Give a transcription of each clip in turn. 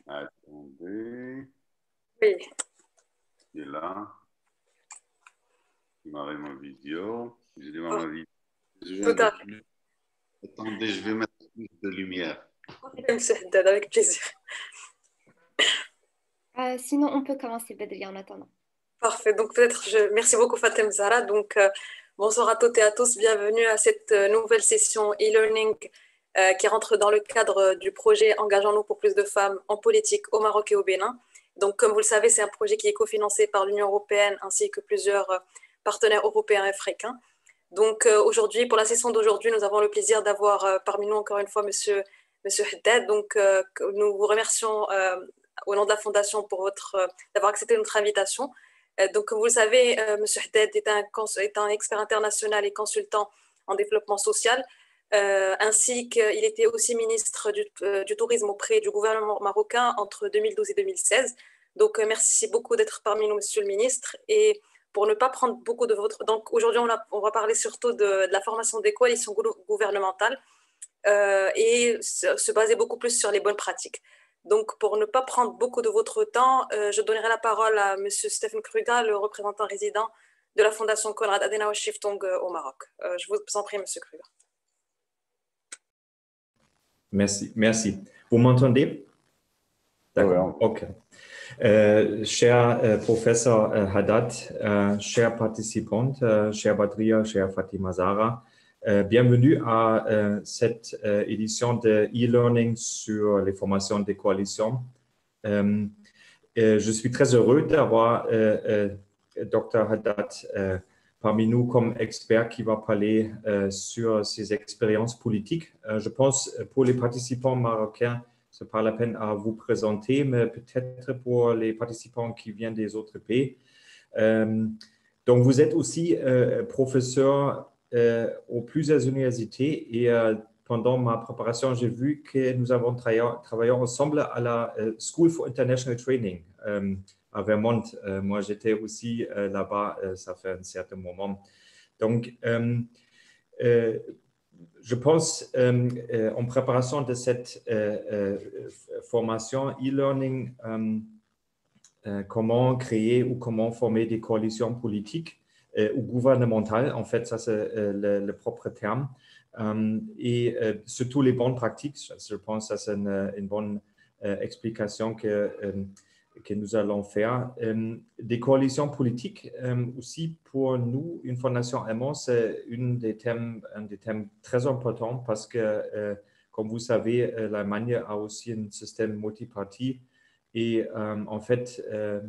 Attendez, Oui, il est là. Démarrer ma vidéo. Je démarre oh, ma vidéo. Je viens tout de à plus. Attendez, je vais mettre plus de lumière. fait, monsieur Haddad, avec plaisir. Sinon, on peut commencer Badri en attendant. Parfait. Donc, merci beaucoup, Fatem Zahra. Donc, bonsoir à toutes et à tous. Bienvenue à cette nouvelle session e-learning qui rentre dans le cadre du projet Engageons-nous pour plus de femmes en politique au Maroc et au Bénin. Donc, comme vous le savez, c'est un projet qui est cofinancé par l'Union européenne ainsi que plusieurs partenaires européens et africains. Donc, aujourd'hui, pour la session d'aujourd'hui, nous avons le plaisir d'avoir parmi nous encore une fois monsieur Haddad. Donc, nous vous remercions au nom de la Fondation pour d'avoir accepté notre invitation. Donc, comme vous le savez, monsieur Haddad est un expert international et consultant en développement social, ainsi qu'il était aussi ministre du Tourisme auprès du gouvernement marocain entre 2012 et 2016. Donc, merci beaucoup d'être parmi nous, monsieur le ministre. Et pour ne pas prendre beaucoup de votre... Donc aujourd'hui, on va parler surtout de la formation des coalitions gouvernementales et se baser beaucoup plus sur les bonnes pratiques. Donc pour ne pas prendre beaucoup de votre temps, je donnerai la parole à M. Stephen Kruger, le représentant résident de la Fondation Konrad Adenauer Stiftung au Maroc. Je vous en prie, M. Kruger. Merci, merci. Vous m'entendez? D'accord, ok. Cher Professeur Haddad, chers participantes, chère Badria, chère Fatima Zahra, bienvenue à cette édition de e-learning sur les formations des coalitions. Je suis très heureux d'avoir Dr Haddad parmi nous comme expert qui va parler sur ses expériences politiques. Je pense pour les participants marocains, ce n'est pas la peine à vous présenter, mais peut-être pour les participants qui viennent des autres pays. Donc, vous êtes aussi professeur aux plusieurs universités et pendant ma préparation, j'ai vu que nous avons travaillé ensemble à la School for International Training à Vermont. Moi, j'étais aussi là-bas, ça fait un certain moment. Donc, je pense, en préparation de cette formation e-learning, comment créer ou comment former des coalitions politiques ou gouvernementales, en fait, ça c'est le propre terme, et surtout les bonnes pratiques. Je pense que ça c'est une bonne explication que nous allons faire. Des coalitions politiques aussi pour nous, une fondation allemande, c'est un des thèmes très importants parce que, comme vous savez, l'Allemagne a aussi un système multiparti et en fait,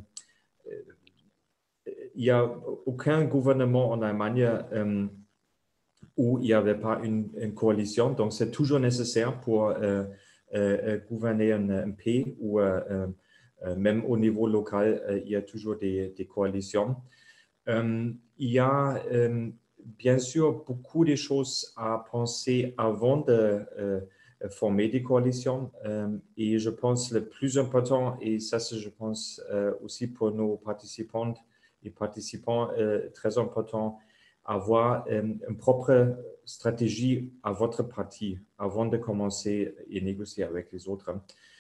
il n'y a aucun gouvernement en Allemagne où il n'y avait pas une coalition, donc c'est toujours nécessaire pour gouverner un pays ou même au niveau local, il y a toujours des coalitions. Il y a bien sûr beaucoup de choses à penser avant de former des coalitions et je pense le plus important, et ça c'est je pense aussi pour nos participantes et participants très important, avoir une propre stratégie à votre parti avant de commencer et négocier avec les autres.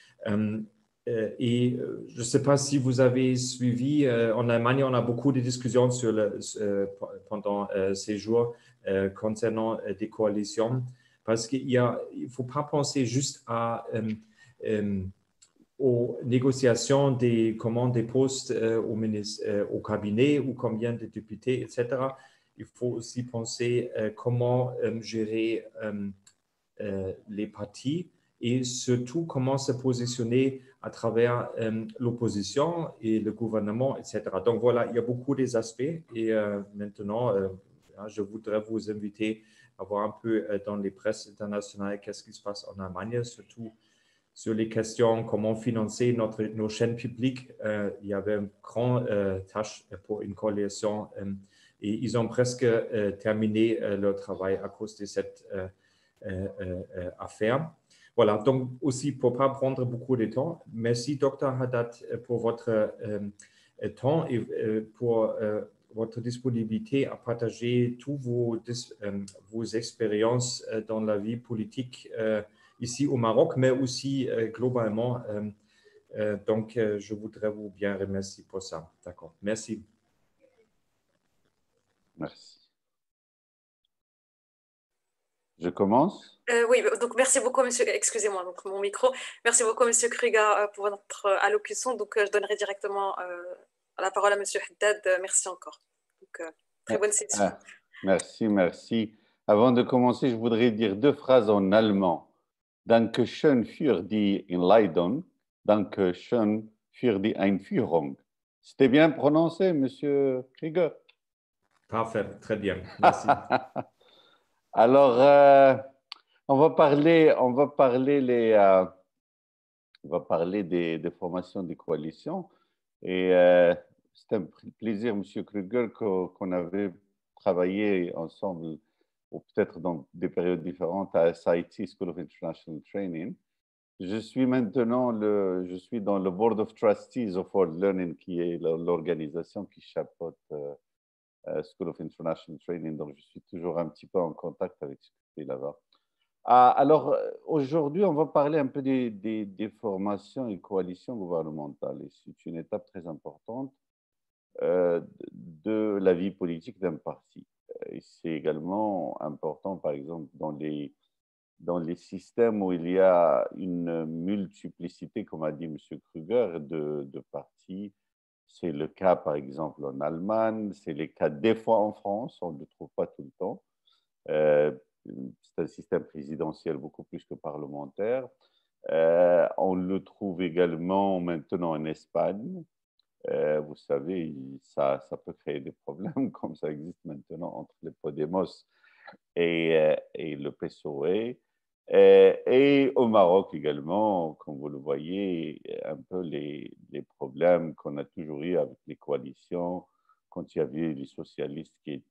Et je ne sais pas si vous avez suivi, en Allemagne, on a beaucoup de discussions pendant ces jours concernant des coalitions, parce qu'il ne faut pas penser juste aux négociations des postes au cabinet ou combien de députés, etc. Il faut aussi penser comment gérer les partis et surtout comment se positionner à travers l'opposition et le gouvernement, etc. Donc voilà, il y a beaucoup des aspects et maintenant, je voudrais vous inviter à voir un peu dans les presses internationales qu'est-ce qui se passe en Allemagne, surtout sur les questions comment financer nos chaînes publiques. Il y avait une grande tâche pour une coalition et ils ont presque terminé leur travail à cause de cette affaire. Voilà, donc aussi pour ne pas prendre beaucoup de temps, merci Dr Haddad pour votre temps et pour votre disponibilité à partager toutes vos expériences dans la vie politique ici au Maroc, mais aussi globalement. Donc, je voudrais vous bien remercier pour ça. D'accord. Merci. Merci. Je commence? Oui, donc merci beaucoup, monsieur. Excusez-moi, donc mon micro. Merci beaucoup, monsieur Kruger, pour votre allocution. Donc, je donnerai directement la parole à monsieur Haddad. Merci encore. Donc, très bonne session. Merci, merci. Avant de commencer, je voudrais dire deux phrases en allemand. Danke schön für die Einleitung. Danke schön für die Einführung. C'était bien prononcé, monsieur Krieger? Parfait, très bien. Merci. Alors, on va parler des formations des coalitions. Et c'est un plaisir, monsieur Kruger, qu'on avait travaillé ensemble, ou peut-être dans des périodes différentes, à SIT, School of International Training. Je suis maintenant dans le Board of Trustees of World Learning, qui est l'organisation qui chapeaute School of International Training. Donc, je suis toujours un petit peu en contact avec ce qui est là-bas. Alors, aujourd'hui, on va parler un peu des formations et coalitions gouvernementales. Et c'est une étape très importante de la vie politique d'un parti. Et c'est également important, par exemple, dans les systèmes où il y a une multiplicité, comme a dit M. Kruger, de partis. C'est le cas, par exemple, en Allemagne, c'est le cas des fois en France, on ne le trouve pas tout le temps. C'est un système présidentiel beaucoup plus que parlementaire. On le trouve également maintenant en Espagne. Vous savez, ça peut créer des problèmes, comme ça existe maintenant entre les Podemos et le PSOE. Et au Maroc également, comme vous le voyez, un peu les problèmes qu'on a toujours eu avec les coalitions, quand il y avait les socialistes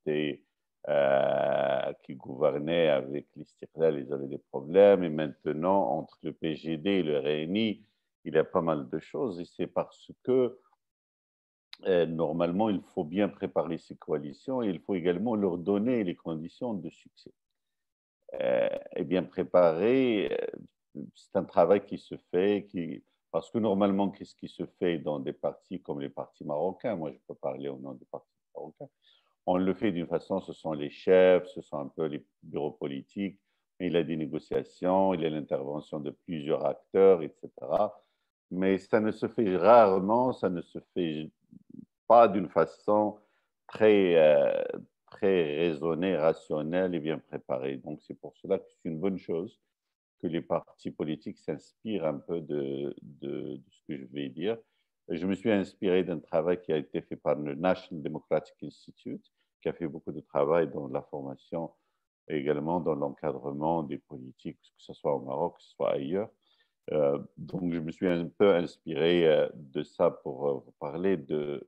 qui gouvernaient avec l'Istiqlal, ils avaient des problèmes. Et maintenant, entre le PGD et le RNI, il y a pas mal de choses. Et c'est parce que normalement, il faut bien préparer ces coalitions et il faut également leur donner les conditions de succès. Et bien préparer, c'est un travail qui se fait, parce que normalement, qu'est-ce qui se fait dans des partis comme les partis marocains? Moi, je peux parler au nom des partis marocains. On le fait d'une façon, ce sont les chefs, ce sont un peu les bureaux politiques, il y a des négociations, il y a l'intervention de plusieurs acteurs, etc. Mais ça ne se fait rarement, ça ne se fait pas d'une façon très raisonnée, rationnelle et bien préparée. Donc, c'est pour cela que c'est une bonne chose que les partis politiques s'inspirent un peu de ce que je vais dire. Je me suis inspiré d'un travail qui a été fait par le National Democratic Institute, qui a fait beaucoup de travail dans la formation et également dans l'encadrement des politiques, que ce soit au Maroc, que ce soit ailleurs. Donc, je me suis un peu inspiré de ça pour vous parler de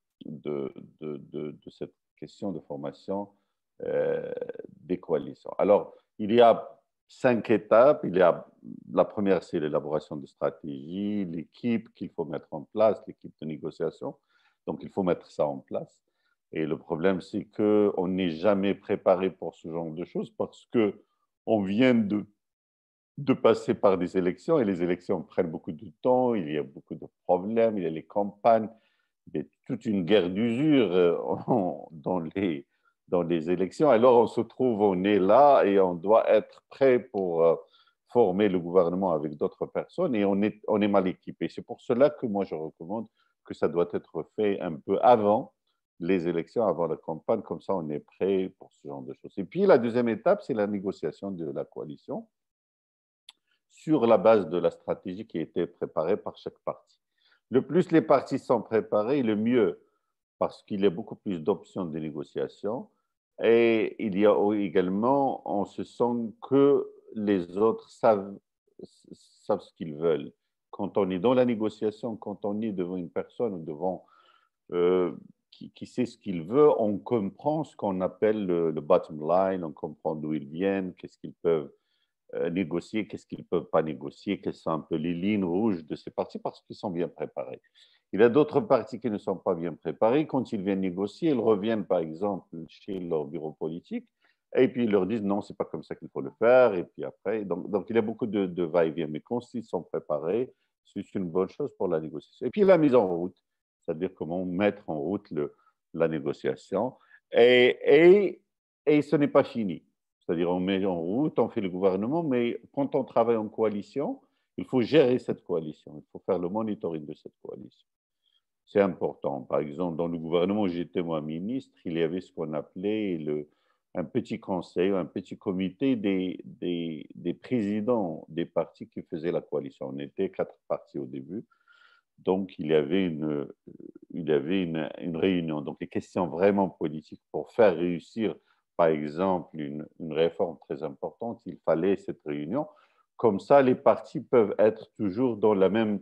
cette question de formation des coalitions. Alors, il y a 5 étapes. La première, c'est l'élaboration de stratégies, l'équipe qu'il faut mettre en place, l'équipe de négociation. Donc, il faut mettre ça en place. Et le problème, c'est qu'on n'est jamais préparé pour ce genre de choses parce qu'on vient de passer par des élections et les élections prennent beaucoup de temps, il y a beaucoup de problèmes, il y a les campagnes, il y a toute une guerre d'usure dans les élections. Alors on se trouve, on est là et on doit être prêt pour former le gouvernement avec d'autres personnes et on est mal équipé. C'est pour cela que moi je recommande que ça doit être fait un peu avant les élections, avant la campagne, comme ça on est prêt pour ce genre de choses. Et puis la deuxième étape, c'est la négociation de la coalition sur la base de la stratégie qui a été préparée par chaque parti. Le plus les partis sont préparés, le mieux, parce qu'il y a beaucoup plus d'options de négociation. Et il y a également, on se sent que les autres savent ce qu'ils veulent. Quand on est dans la négociation, quand on est devant une personne qui sait ce qu'il veut, on comprend ce qu'on appelle le bottom line, on comprend d'où ils viennent, qu'est-ce qu'ils peuvent négocier, qu'est-ce qu'ils ne peuvent pas négocier, quelles sont un peu les lignes rouges de ces partis parce qu'ils sont bien préparés. Il y a d'autres partis qui ne sont pas bien préparés. Quand ils viennent négocier, ils reviennent par exemple chez leur bureau politique et puis ils leur disent non, ce n'est pas comme ça qu'il faut le faire. Et puis après, donc il y a beaucoup de va-et-vient. Mais quand ils sont préparés, c'est une bonne chose pour la négociation. Et puis la mise en route, c'est-à-dire comment mettre en route la négociation. Et ce n'est pas fini. C'est-à-dire on met en route, on fait le gouvernement, mais quand on travaille en coalition, il faut gérer cette coalition, il faut faire le monitoring de cette coalition. C'est important. Par exemple, dans le gouvernement où j'étais moi ministre, il y avait ce qu'on appelait un petit conseil, un petit comité des présidents des partis qui faisaient la coalition. On était 4 partis au début. Donc, il y avait une réunion. Donc, les questions vraiment politiques pour faire réussir, par exemple, une réforme très importante, il fallait cette réunion. Comme ça, les partis peuvent être toujours dans la même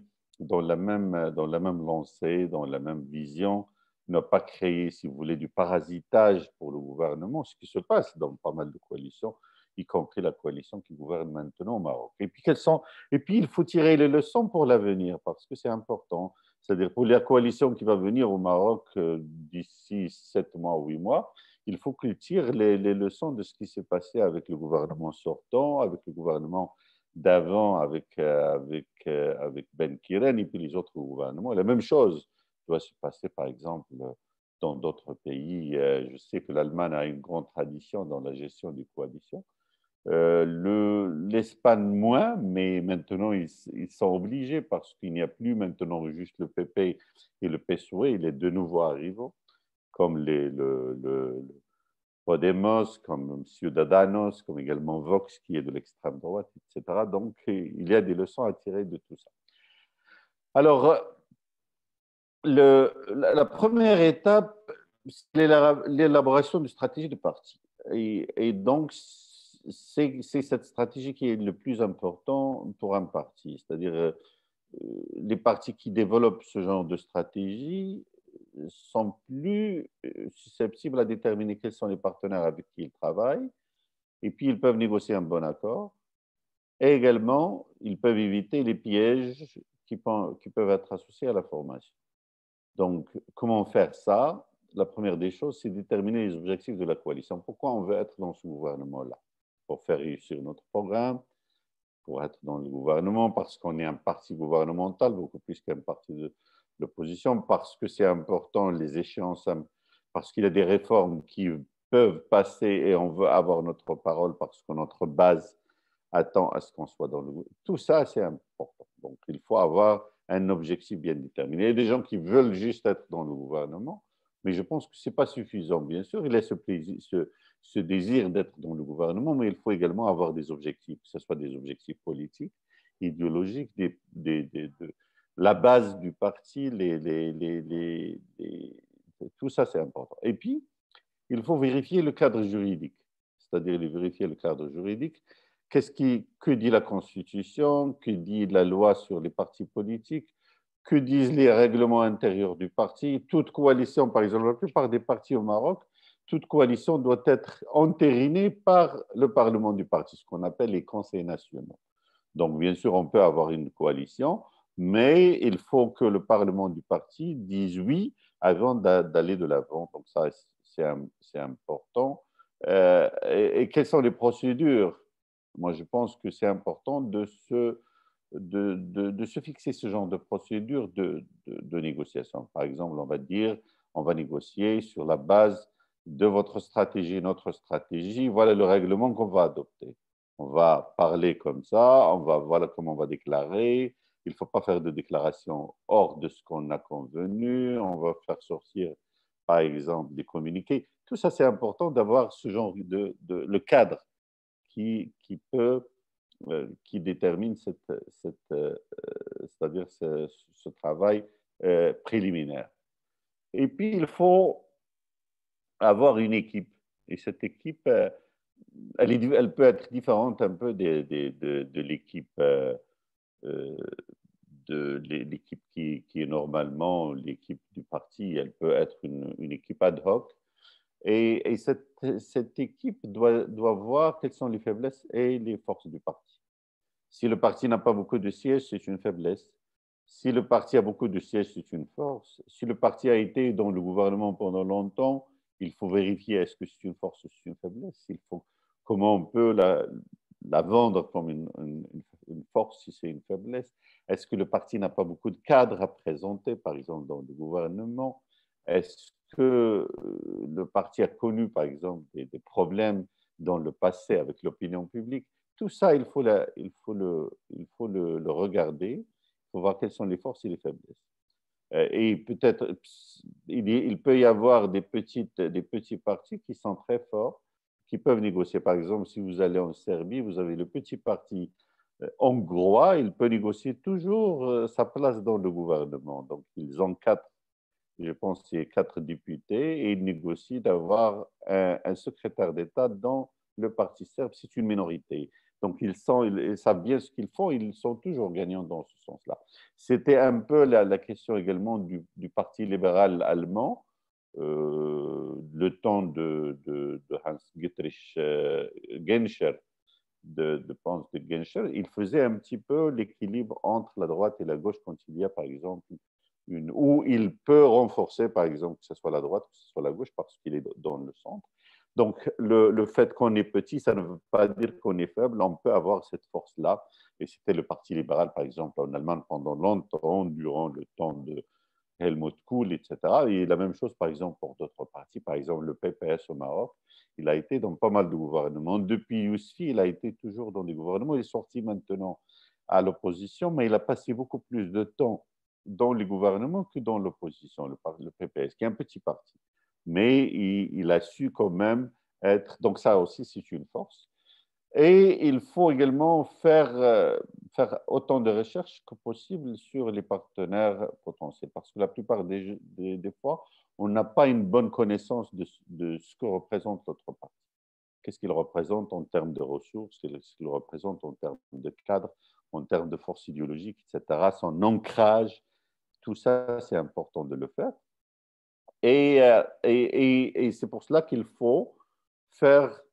lancée, dans la même vision, ne pas créer, si vous voulez, du parasitage pour le gouvernement, ce qui se passe dans pas mal de coalitions, y compris la coalition qui gouverne maintenant au Maroc. Et puis il faut tirer les leçons pour l'avenir, parce que c'est important. C'est-à-dire pour la coalition qui va venir au Maroc d'ici 7 mois ou 8 mois, il faut qu'ils tirent les leçons de ce qui s'est passé avec le gouvernement sortant, avec le gouvernement d'avant, avec Ben Kiren et puis les autres gouvernements. La même chose doit se passer, par exemple, dans d'autres pays. Je sais que l'Allemagne a une grande tradition dans la gestion des coalitions. L'Espagne moins, mais maintenant ils sont obligés parce qu'il n'y a plus maintenant juste le PP et le PSOE, il est de nouveau arrivant, comme le Podemos, comme Ciudadanos, comme également Vox qui est de l'extrême droite, etc. Donc il y a des leçons à tirer de tout ça. Alors, la première étape, c'est l'élaboration d'une stratégie de parti. Et donc, c'est cette stratégie qui est le plus important pour un parti. C'est-à-dire, les partis qui développent ce genre de stratégie sont plus susceptibles à déterminer quels sont les partenaires avec qui ils travaillent. Et puis, ils peuvent négocier un bon accord. Et également, ils peuvent éviter les pièges qui peuvent être associés à la formation. Donc, comment faire ça? La première des choses, c'est déterminer les objectifs de la coalition. Pourquoi on veut être dans ce gouvernement-là? Pour faire réussir notre programme, pour être dans le gouvernement, parce qu'on est un parti gouvernemental, beaucoup plus qu'un parti de l'opposition, parce que c'est important, les échéances, parce qu'il y a des réformes qui peuvent passer et on veut avoir notre parole parce que notre base attend à ce qu'on soit dans le gouvernement. Tout ça, c'est important. Donc, il faut avoir un objectif bien déterminé. Il y a des gens qui veulent juste être dans le gouvernement, mais je pense que ce n'est pas suffisant. Bien sûr, il y a ce désir d'être dans le gouvernement, mais il faut également avoir des objectifs, que ce soit des objectifs politiques, idéologiques, la base du parti, tout ça, c'est important. Et puis, il faut vérifier le cadre juridique, c'est-à-dire vérifier le cadre juridique. Que dit la Constitution? Que dit la loi sur les partis politiques? Que disent les règlements intérieurs du parti? Toute coalition, par exemple, la plupart des partis au Maroc, toute coalition doit être entérinée par le Parlement du parti, ce qu'on appelle les conseils nationaux. Donc, bien sûr, on peut avoir une coalition, mais il faut que le Parlement du parti dise oui avant d'aller de l'avant. Donc, ça, c'est important. Et quelles sont les procédures? Moi, je pense que c'est important de se fixer ce genre de procédure de négociation. Par exemple, on va dire, on va négocier sur la base de votre stratégie, notre stratégie. Voilà le règlement qu'on va adopter. On va parler comme ça, voilà comment on va déclarer. Il ne faut pas faire de déclaration hors de ce qu'on a convenu. On va faire sortir, par exemple, des communiqués. Tout ça, c'est important d'avoir ce genre le cadre qui détermine c'est-à-dire ce travail préliminaire. Et puis, il faut avoir une équipe. Et cette équipe, elle peut être différente un peu de l'équipe l'équipe qui est normalement l'équipe du parti. Elle peut être une équipe ad hoc. Et cette équipe doit voir quelles sont les faiblesses et les forces du parti. Si le parti n'a pas beaucoup de sièges, c'est une faiblesse. Si le parti a beaucoup de sièges, c'est une force. Si le parti a été dans le gouvernement pendant longtemps, il faut vérifier est-ce que c'est une force ou c'est une faiblesse. Comment on peut la vendre comme une force, si c'est une faiblesse? Est-ce que le parti n'a pas beaucoup de cadres à présenter, par exemple, dans le gouvernement? Est-ce que le parti a connu, par exemple, des problèmes dans le passé avec l'opinion publique? Tout ça, il faut le regarder. Il faut voir quelles sont les forces et les faiblesses. Et peut-être, il peut y avoir des petits partis qui sont très forts, qui peuvent négocier. Par exemple, si vous allez en Serbie, vous avez le petit parti hongrois, il peut négocier toujours sa place dans le gouvernement. Donc, ils ont je pense, c'est 4 députés, et ils négocient d'avoir un secrétaire d'État dans le parti serbe, c'est une minorité. Donc, ils savent bien ce qu'ils font, ils sont toujours gagnants dans ce sens-là. C'était un peu la question également du Parti libéral allemand, le temps de Hans-Dietrich Genscher, de Genscher, il faisait un petit peu l'équilibre entre la droite et la gauche quand il y a, par exemple, où il peut renforcer, par exemple, que ce soit la droite, que ce soit la gauche, parce qu'il est dans le centre. Donc, le fait qu'on est petit, ça ne veut pas dire qu'on est faible. On peut avoir cette force-là. Et c'était le Parti libéral, par exemple, en Allemagne pendant longtemps, durant le temps de Helmut Kohl, etc. Et la même chose, par exemple, pour d'autres partis. Par exemple, le PPS au Maroc, il a été dans pas mal de gouvernements. Depuis Yousfi, il a été toujours dans des gouvernements. Il est sorti maintenant à l'opposition, mais il a passé beaucoup plus de temps dans les gouvernements que dans l'opposition, le PPS, qui est un petit parti. Mais il a su quand même être… Donc ça aussi, c'est une force. Et il faut également faire autant de recherches que possible sur les partenaires potentiels, parce que la plupart des fois, on n'a pas une bonne connaissance de ce que représente l'autre parti. Qu'est-ce qu'il représente en termes de ressources, qu'est-ce qu'il représente en termes de cadre, en termes de force idéologique, etc., son ancrage, tout ça, c'est important de le faire. Et c'est pour cela qu'il faut faire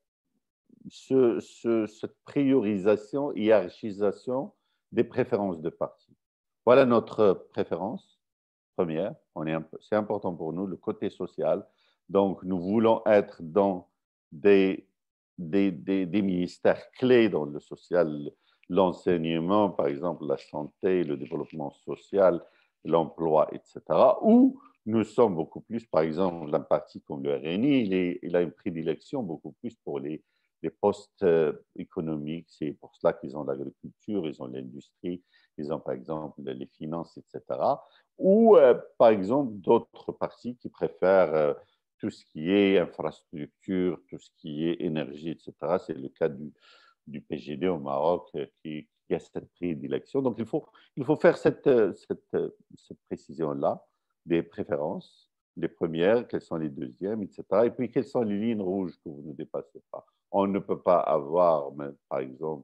cette priorisation, hiérarchisation des préférences de parti. Voilà notre préférence première. C'est important pour nous, le côté social. Donc, nous voulons être dans des ministères clés dans le social, l'enseignement, par exemple, la santé, le développement social, l'emploi, etc. Ou nous sommes beaucoup plus, par exemple, un parti comme le RNI, il a une prédilection beaucoup plus pour les postes économiques. C'est pour cela qu'ils ont l'agriculture, ils ont l'industrie, ils ont, par exemple, les finances, etc. Ou, par exemple, d'autres partis qui préfèrent tout ce qui est infrastructure, tout ce qui est énergie, etc. C'est le cas du PGD au Maroc qui a cette prédilection. Donc, il faut faire cette précision-là des préférences, les premières, quelles sont les deuxièmes, etc. Et puis, quelles sont les lignes rouges que vous ne dépassez pas. On ne peut pas avoir, par exemple,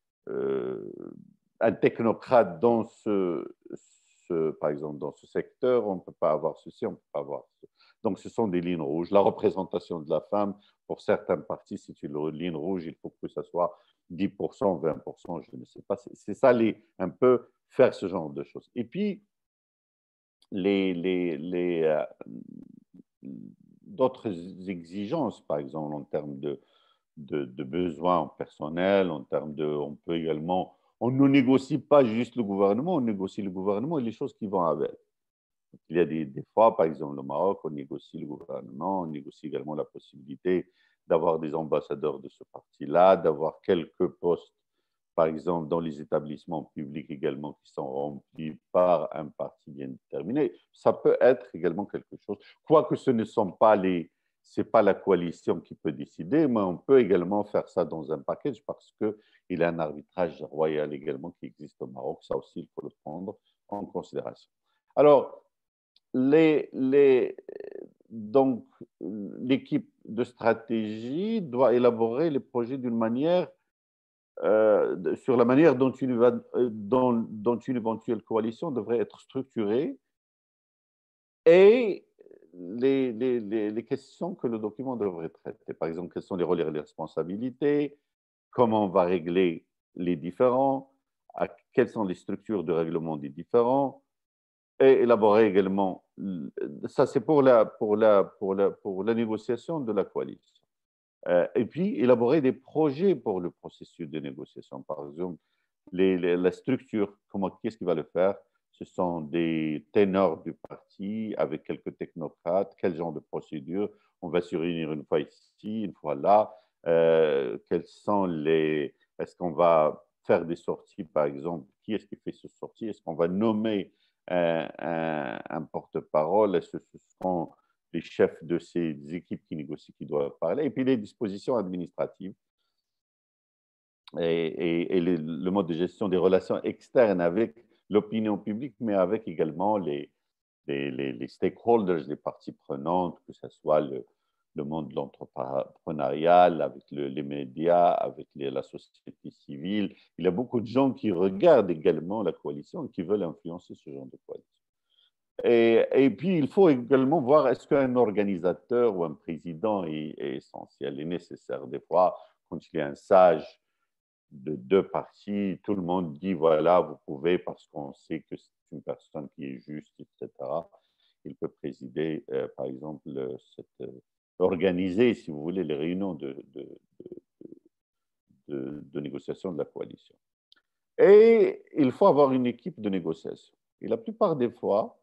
un technocrate par exemple, dans ce secteur, on ne peut pas avoir ceci, on ne peut pas avoir ceci. Donc, ce sont des lignes rouges. La représentation de la femme, pour certains partis, c'est une ligne rouge, il faut que ce soit 10%, 20%, je ne sais pas. C'est ça, un peu faire ce genre de choses. Et puis, d'autres exigences, par exemple, en termes de besoins personnels, on peut également, on ne négocie pas juste le gouvernement, on négocie le gouvernement et les choses qui vont avec. Il y a des fois, par exemple, au Maroc, on négocie le gouvernement, on négocie également la possibilité d'avoir des ambassadeurs de ce parti-là, d'avoir quelques postes, par exemple, dans les établissements publics également qui sont remplis par un parti bien déterminé. Ça peut être également quelque chose, quoique ce ne sont pas c'est pas la coalition qui peut décider, mais on peut également faire ça dans un package parce qu'il y a un arbitrage royal également qui existe au Maroc. Ça aussi, il faut le prendre en considération. Alors, donc, l'équipe de stratégie doit élaborer les projets d'une manière, sur la manière dont une éventuelle coalition devrait être structurée et les questions que le document devrait traiter. Par exemple, quels sont les rôles et les responsabilités, comment on va régler les différends, quelles sont les structures de règlement des différends, et élaborer également, ça c'est pour la négociation de la coalition. Et puis élaborer des projets pour le processus de négociation. Par exemple, la structure, qu'est-ce qui va le faire? Ce sont des ténors du parti avec quelques technocrates. Quel genre de procédure? On va se réunir une fois ici, une fois là. Quels sont les... Est-ce qu'on va faire des sorties, par exemple? Qui est-ce qui fait ces sorties? Est-ce qu'on va nommer un porte-parole? Est-ce que ce sont les chefs de ces équipes qui négocient qui doivent parler? Et puis les dispositions administratives et le mode de gestion des relations externes avec l'opinion publique, mais avec également les stakeholders, les parties prenantes, que ce soit le monde entrepreneurial, avec les médias, avec la société civile. Il y a beaucoup de gens qui regardent également la coalition et qui veulent influencer ce genre de coalition. Et puis, il faut également voir est-ce qu'un organisateur ou un président est essentiel, est nécessaire. Des fois, quand il y a un sage de deux parties, tout le monde dit voilà, vous pouvez, parce qu'on sait que c'est une personne qui est juste, etc. Il peut présider, par exemple, organiser, si vous voulez, les réunions de négociation de la coalition. Et il faut avoir une équipe de négociation. Et la plupart des fois,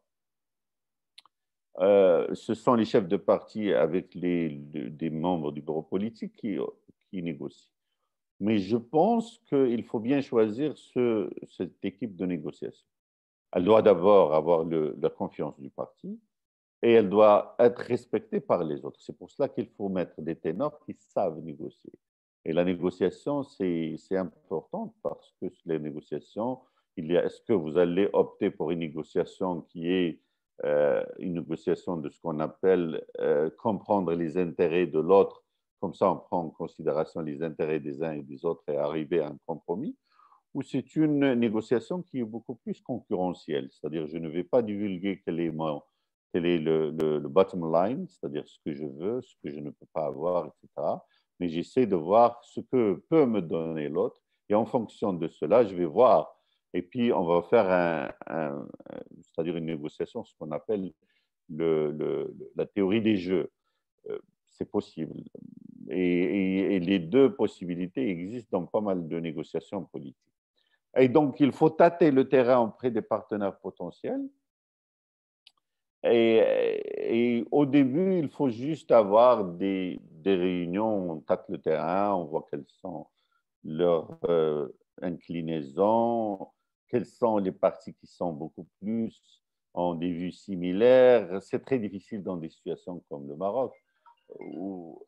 ce sont les chefs de parti avec des membres du bureau politique qui négocient. Mais je pense qu'il faut bien choisir cette équipe de négociation. Elle doit d'abord avoir la confiance du parti et elle doit être respectée par les autres. C'est pour cela qu'il faut mettre des ténors qui savent négocier. Et la négociation, c'est important parce que les négociations, est-ce que vous allez opter pour une négociation qui est une négociation de ce qu'on appelle comprendre les intérêts de l'autre, comme ça on prend en considération les intérêts des uns et des autres et arriver à un compromis, ou c'est une négociation qui est beaucoup plus concurrentielle, c'est-à-dire je ne vais pas divulguer quel est le bottom line, c'est-à-dire ce que je veux, ce que je ne peux pas avoir, etc. Mais j'essaie de voir ce que peut me donner l'autre et en fonction de cela, je vais voir. Et puis, on va faire c'est-à-dire une négociation, ce qu'on appelle la théorie des jeux. C'est possible. Et les deux possibilités existent dans pas mal de négociations politiques. Et donc, il faut tâter le terrain auprès des partenaires potentiels. Et au début, il faut juste avoir des réunions, on tâte le terrain, on voit quelles sont leurs inclinaisons, quels sont les partis qui sont beaucoup plus en des vues similaires. C'est très difficile dans des situations comme le Maroc, où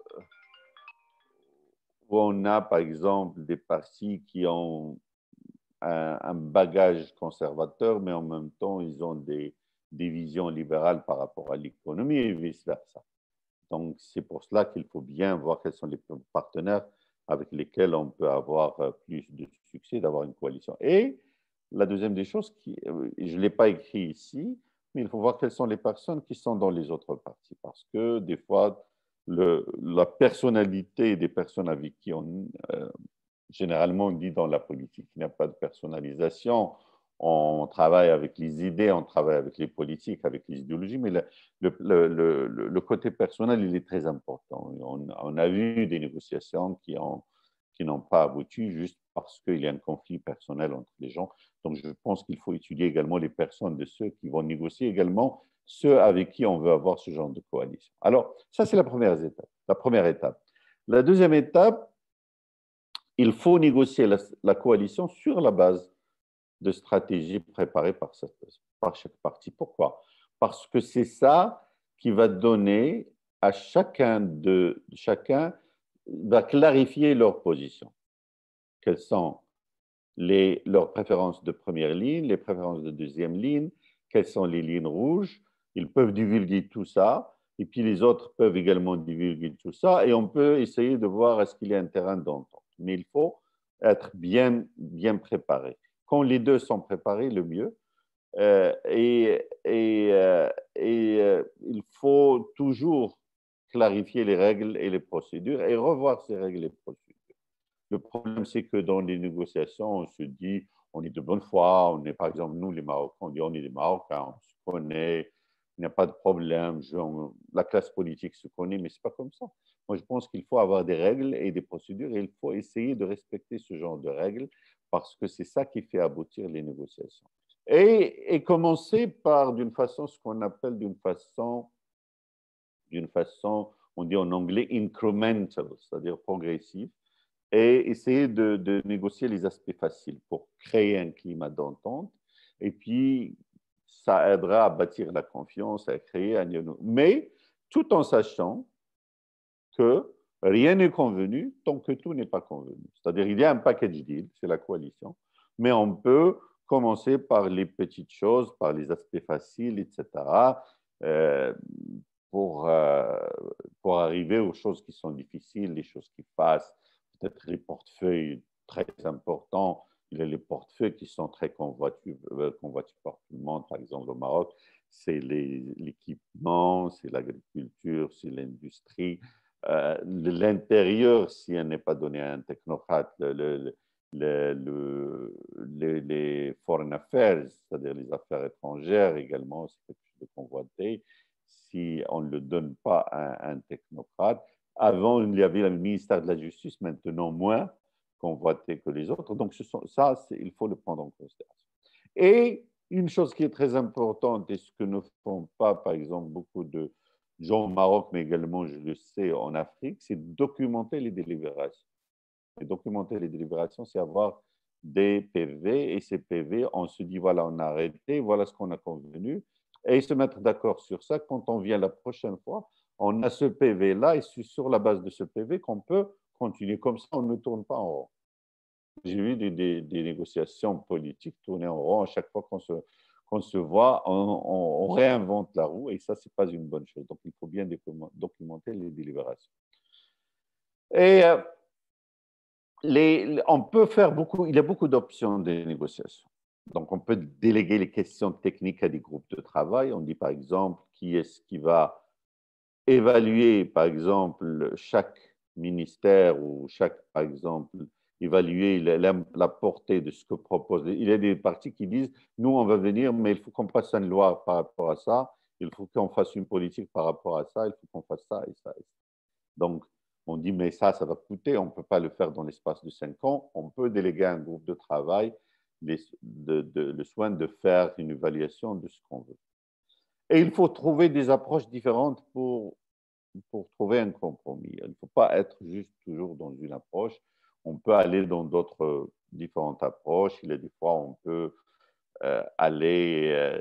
on a par exemple des partis qui ont un bagage conservateur, mais en même temps, ils ont des visions libérales par rapport à l'économie et vice-versa. Donc, c'est pour cela qu'il faut bien voir quels sont les partenaires avec lesquels on peut avoir plus de succès, d'avoir une coalition. Et la deuxième des choses, je ne l'ai pas écrit ici, mais il faut voir quelles sont les personnes qui sont dans les autres partis. Parce que des fois, la personnalité des personnes avec qui généralement, on dit dans la politique qu'il n'y a pas de personnalisation. On travaille avec les idées, on travaille avec les politiques, avec les idéologies, mais le côté personnel, il est très important. On a vu des négociations qui n'ont pas abouti juste parce qu'il y a un conflit personnel entre les gens. Donc, je pense qu'il faut étudier également les personnes de ceux qui vont négocier, également ceux avec qui on veut avoir ce genre de coalition. Alors, ça, c'est la première étape. La deuxième étape, il faut négocier la coalition sur la base de stratégies préparées par chaque parti. Pourquoi? Parce que c'est ça qui va donner à chacun va clarifier leur position. Quelles sont leurs préférences de première ligne, les préférences de deuxième ligne, quelles sont les lignes rouges. Ils peuvent divulguer tout ça, et puis les autres peuvent également divulguer tout ça, et on peut essayer de voir est-ce qu'il y a un terrain d'entente. Mais il faut être bien préparé. Quand les deux sont préparés, le mieux. Il faut toujours clarifier les règles et les procédures et revoir ces règles et procédures. Le problème, c'est que dans les négociations, on se dit, on est de bonne foi, on est, par exemple, nous, les Marocains, on dit, on est des Marocains, on se connaît, il n'y a pas de problème, la classe politique se connaît, mais ce n'est pas comme ça. Moi, je pense qu'il faut avoir des règles et des procédures et il faut essayer de respecter ce genre de règles parce que c'est ça qui fait aboutir les négociations. Et commencer par d'une façon, ce qu'on appelle d'une façon, on dit en anglais incremental, c'est-à-dire progressif, et essayer de négocier les aspects faciles pour créer un climat d'entente. Et puis, ça aidera à bâtir la confiance, à créer un dialogue. Mais tout en sachant que rien n'est convenu tant que tout n'est pas convenu. C'est-à-dire il y a un package deal, c'est la coalition, mais on peut commencer par les petites choses, par les aspects faciles, etc., euh, pour, euh, pour arriver aux choses qui sont difficiles, les choses qui passent, peut-être les portefeuilles très importants. Il y a les portefeuilles qui sont très convoités par tout le monde, par exemple au Maroc, c'est l'équipement, c'est l'agriculture, c'est l'industrie. L'intérieur, si elle n'est pas donnée à un technocrate, les foreign affairs, c'est-à-dire les affaires étrangères également, c'est quelque chose de convoité. Si on ne le donne pas à un technocrate, avant il y avait le ministère de la Justice, maintenant moins convoité que les autres. Donc ça, il faut le prendre en considération. Et une chose qui est très importante et ce que ne font pas, par exemple, beaucoup de gens au Maroc, mais également, je le sais, en Afrique, c'est documenter les délibérations. Et documenter les délibérations, c'est avoir des PV, et ces PV, on se dit, voilà, on a arrêté, voilà ce qu'on a convenu, et se mettre d'accord sur ça. Quand on vient la prochaine fois, on a ce PV-là, et c'est sur la base de ce PV qu'on peut continuer. Comme ça, on ne tourne pas en rond. J'ai vu des négociations politiques tourner en rond à chaque fois qu'on se voit, on réinvente la roue et ça, ce n'est pas une bonne chose. Donc, il faut bien documenter les délibérations. Et on peut faire beaucoup, il y a beaucoup d'options de négociation. Donc, on peut déléguer les questions techniques à des groupes de travail. On dit, par exemple, qui est-ce qui va évaluer, par exemple, chaque ministère ou chaque, par exemple, évaluer la portée de ce que propose. Il y a des partis qui disent, nous, on va venir, mais il faut qu'on passe une loi par rapport à ça, il faut qu'on fasse une politique par rapport à ça, il faut qu'on fasse ça et ça. Et ça. Donc, on dit, mais ça va coûter, on ne peut pas le faire dans l'espace de 5 ans, on peut déléguer à un groupe de travail le soin de faire une évaluation de ce qu'on veut. Et il faut trouver des approches différentes pour trouver un compromis. Il ne faut pas être juste toujours dans une approche. On peut aller dans d'autres différentes approches. Il y a des fois, on peut aller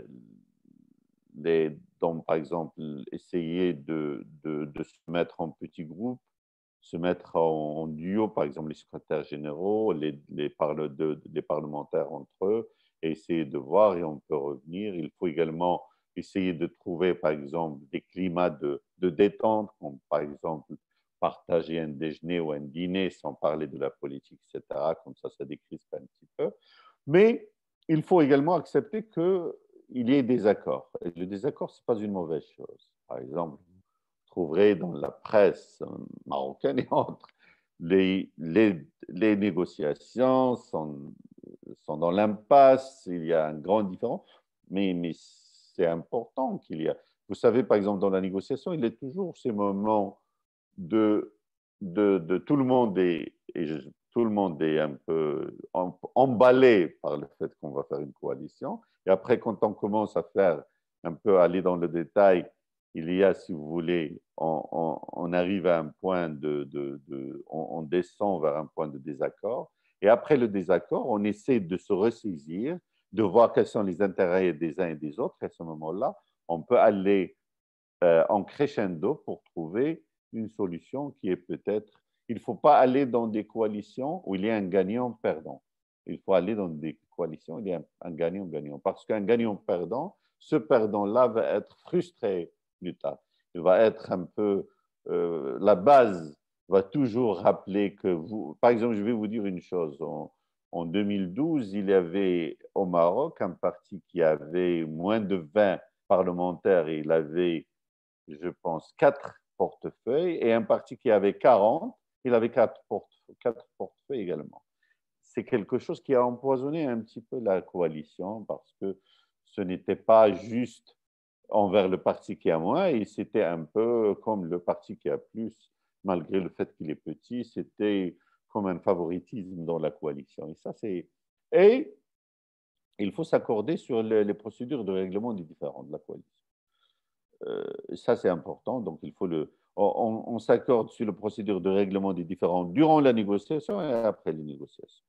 par exemple, essayer de se mettre en petits groupes, se mettre en duo, par exemple, les secrétaires généraux, les parlementaires entre eux, et essayer de voir et on peut revenir. Il faut également essayer de trouver, par exemple, des climats de détente, comme par exemple partager un déjeuner ou un dîner sans parler de la politique, etc. Comme ça décrispe un petit peu. Mais il faut également accepter qu'il y ait des accords. Et le désaccord, ce n'est pas une mauvaise chose. Par exemple, vous trouverez dans la presse marocaine et autres, les négociations sont dans l'impasse, il y a un grand différent, mais c'est important qu'il y ait. Vous savez, par exemple, dans la négociation, il y a toujours ces moments de tout le monde tout le monde est un peu emballé par le fait qu'on va faire une coalition. Et après, quand on commence à faire un peu aller dans le détail, il y a, si vous voulez, on arrive à un point on descend vers un point de désaccord. Et après le désaccord, on essaie de se ressaisir, de voir quels sont les intérêts des uns et des autres. Et à ce moment-là, on peut aller en crescendo pour trouver une solution qui est peut-être… Il ne faut pas aller dans des coalitions où il y a un gagnant-perdant. Il faut aller dans des coalitions où il y a un gagnant-gagnant. Parce qu'un gagnant-perdant, ce perdant-là va être frustré plus tard. Il va être un peu… la base va toujours rappeler que vous… Par exemple, je vais vous dire une chose. En 2012, il y avait au Maroc un parti qui avait moins de 20 parlementaires et il avait, je pense, 4 portefeuilles, et un parti qui avait 40, il avait 4 portefeuilles également. C'est quelque chose qui a empoisonné un petit peu la coalition parce que ce n'était pas juste envers le parti qui a moins, et c'était un peu comme le parti qui a plus. malgré le fait qu'il est petit, c'était comme un favoritisme dans la coalition. Et il faut s'accorder sur les procédures de règlement des différends de la coalition. Ça, c'est important. Donc, on s'accorde sur la procédure de règlement des différends durant la négociation et après les négociations.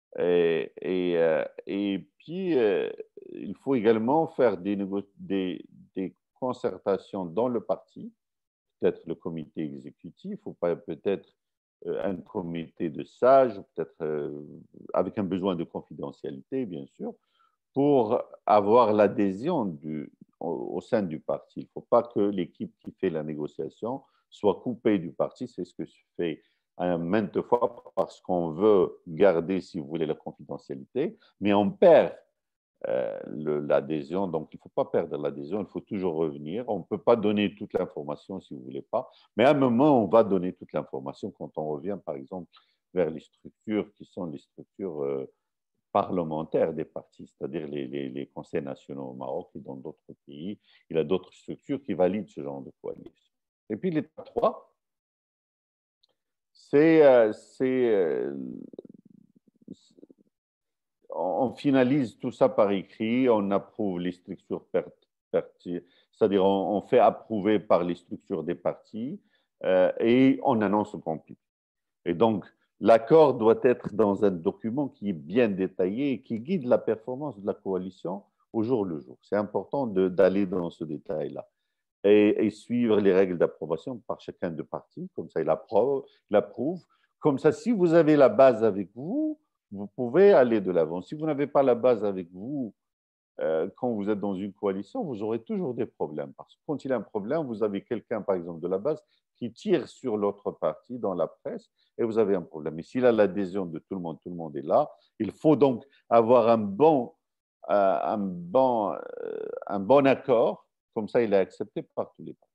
Et puis, il faut également faire des concertations dans le parti, peut-être le comité exécutif, ou peut-être un comité de sages, peut-être avec un besoin de confidentialité, bien sûr, pour avoir l'adhésion au sein du parti. Il ne faut pas que l'équipe qui fait la négociation soit coupée du parti. C'est ce que je fais maintes fois parce qu'on veut garder, si vous voulez, la confidentialité, mais on perd l'adhésion. Donc, il ne faut pas perdre l'adhésion, il faut toujours revenir. On ne peut pas donner toute l'information si vous ne voulez pas, mais à un moment, on va donner toute l'information quand on revient, par exemple, vers les structures qui sont les structures parlementaires des partis, c'est-à-dire les conseils nationaux au Maroc et dans d'autres pays. Il y a d'autres structures qui valident ce genre de coalition. Et puis l'étape 3, on finalise tout ça par écrit, on approuve les structures c'est-à-dire on fait approuver par les structures des partis et on annonce au public. Et donc, l'accord doit être dans un document qui est bien détaillé et qui guide la performance de la coalition au jour le jour. C'est important d'aller dans ce détail-là et suivre les règles d'approbation par chacun des partis. Comme ça, il approuve. Comme ça, si vous avez la base avec vous, vous pouvez aller de l'avant. Si vous n'avez pas la base avec vous, quand vous êtes dans une coalition, vous aurez toujours des problèmes. Parce que quand il y a un problème, vous avez quelqu'un, par exemple, de la base qui tire sur l'autre parti dans la presse et vous avez un problème. Et s'il a l'adhésion de tout le monde est là. Il faut donc avoir un bon accord. Comme ça, il est accepté par tous les partis.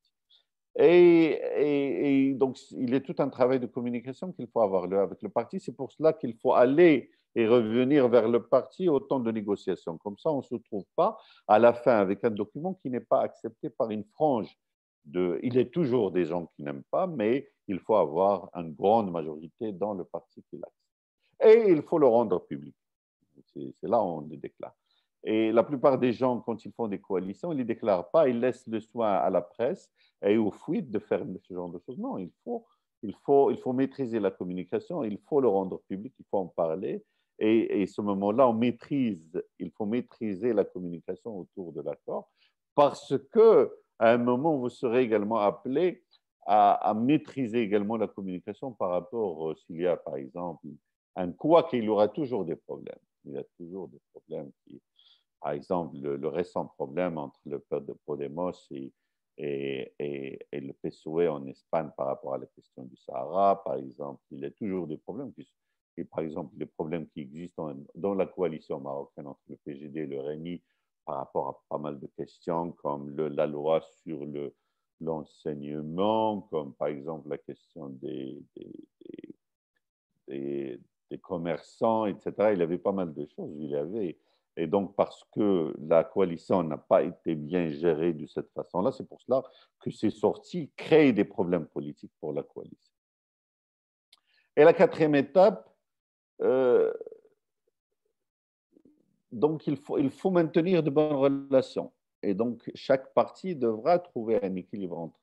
Et donc, il est tout un travail de communication qu'il faut avoir avec le parti. C'est pour cela qu'il faut aller et revenir vers le parti au temps de négociation. Comme ça, on ne se trouve pas à la fin avec un document qui n'est pas accepté par une frange. Il y a toujours des gens qui n'aiment pas, mais il faut avoir une grande majorité dans le parti qui l'accepte. Et il faut le rendre public. C'est là où on le déclare. Et la plupart des gens, quand ils font des coalitions, ils ne les déclarent pas, ils laissent le soin à la presse et aux fuites de faire ce genre de choses. Non, il faut maîtriser la communication, il faut le rendre public, il faut en parler. Et ce moment-là, il faut maîtriser la communication autour de l'accord parce qu'à un moment, vous serez également appelé à maîtriser également la communication par rapport s'il y a, par exemple, qu'il y aura toujours des problèmes. Il y a toujours des problèmes par exemple, le récent problème entre le peuple de Podemos et le PSOE en Espagne par rapport à la question du Sahara, par exemple, il y a toujours des problèmes. Et par exemple, les problèmes qui existent dans la coalition marocaine entre le PJD et le RENI par rapport à pas mal de questions comme la loi sur l'enseignement, comme par exemple la question des commerçants, etc. Il y avait pas mal de choses. Et donc, parce que la coalition n'a pas été bien gérée de cette façon-là, c'est pour cela que ces sorties créent des problèmes politiques pour la coalition. Et la quatrième étape, donc il faut maintenir de bonnes relations. Et donc, chaque parti devra trouver un équilibre entre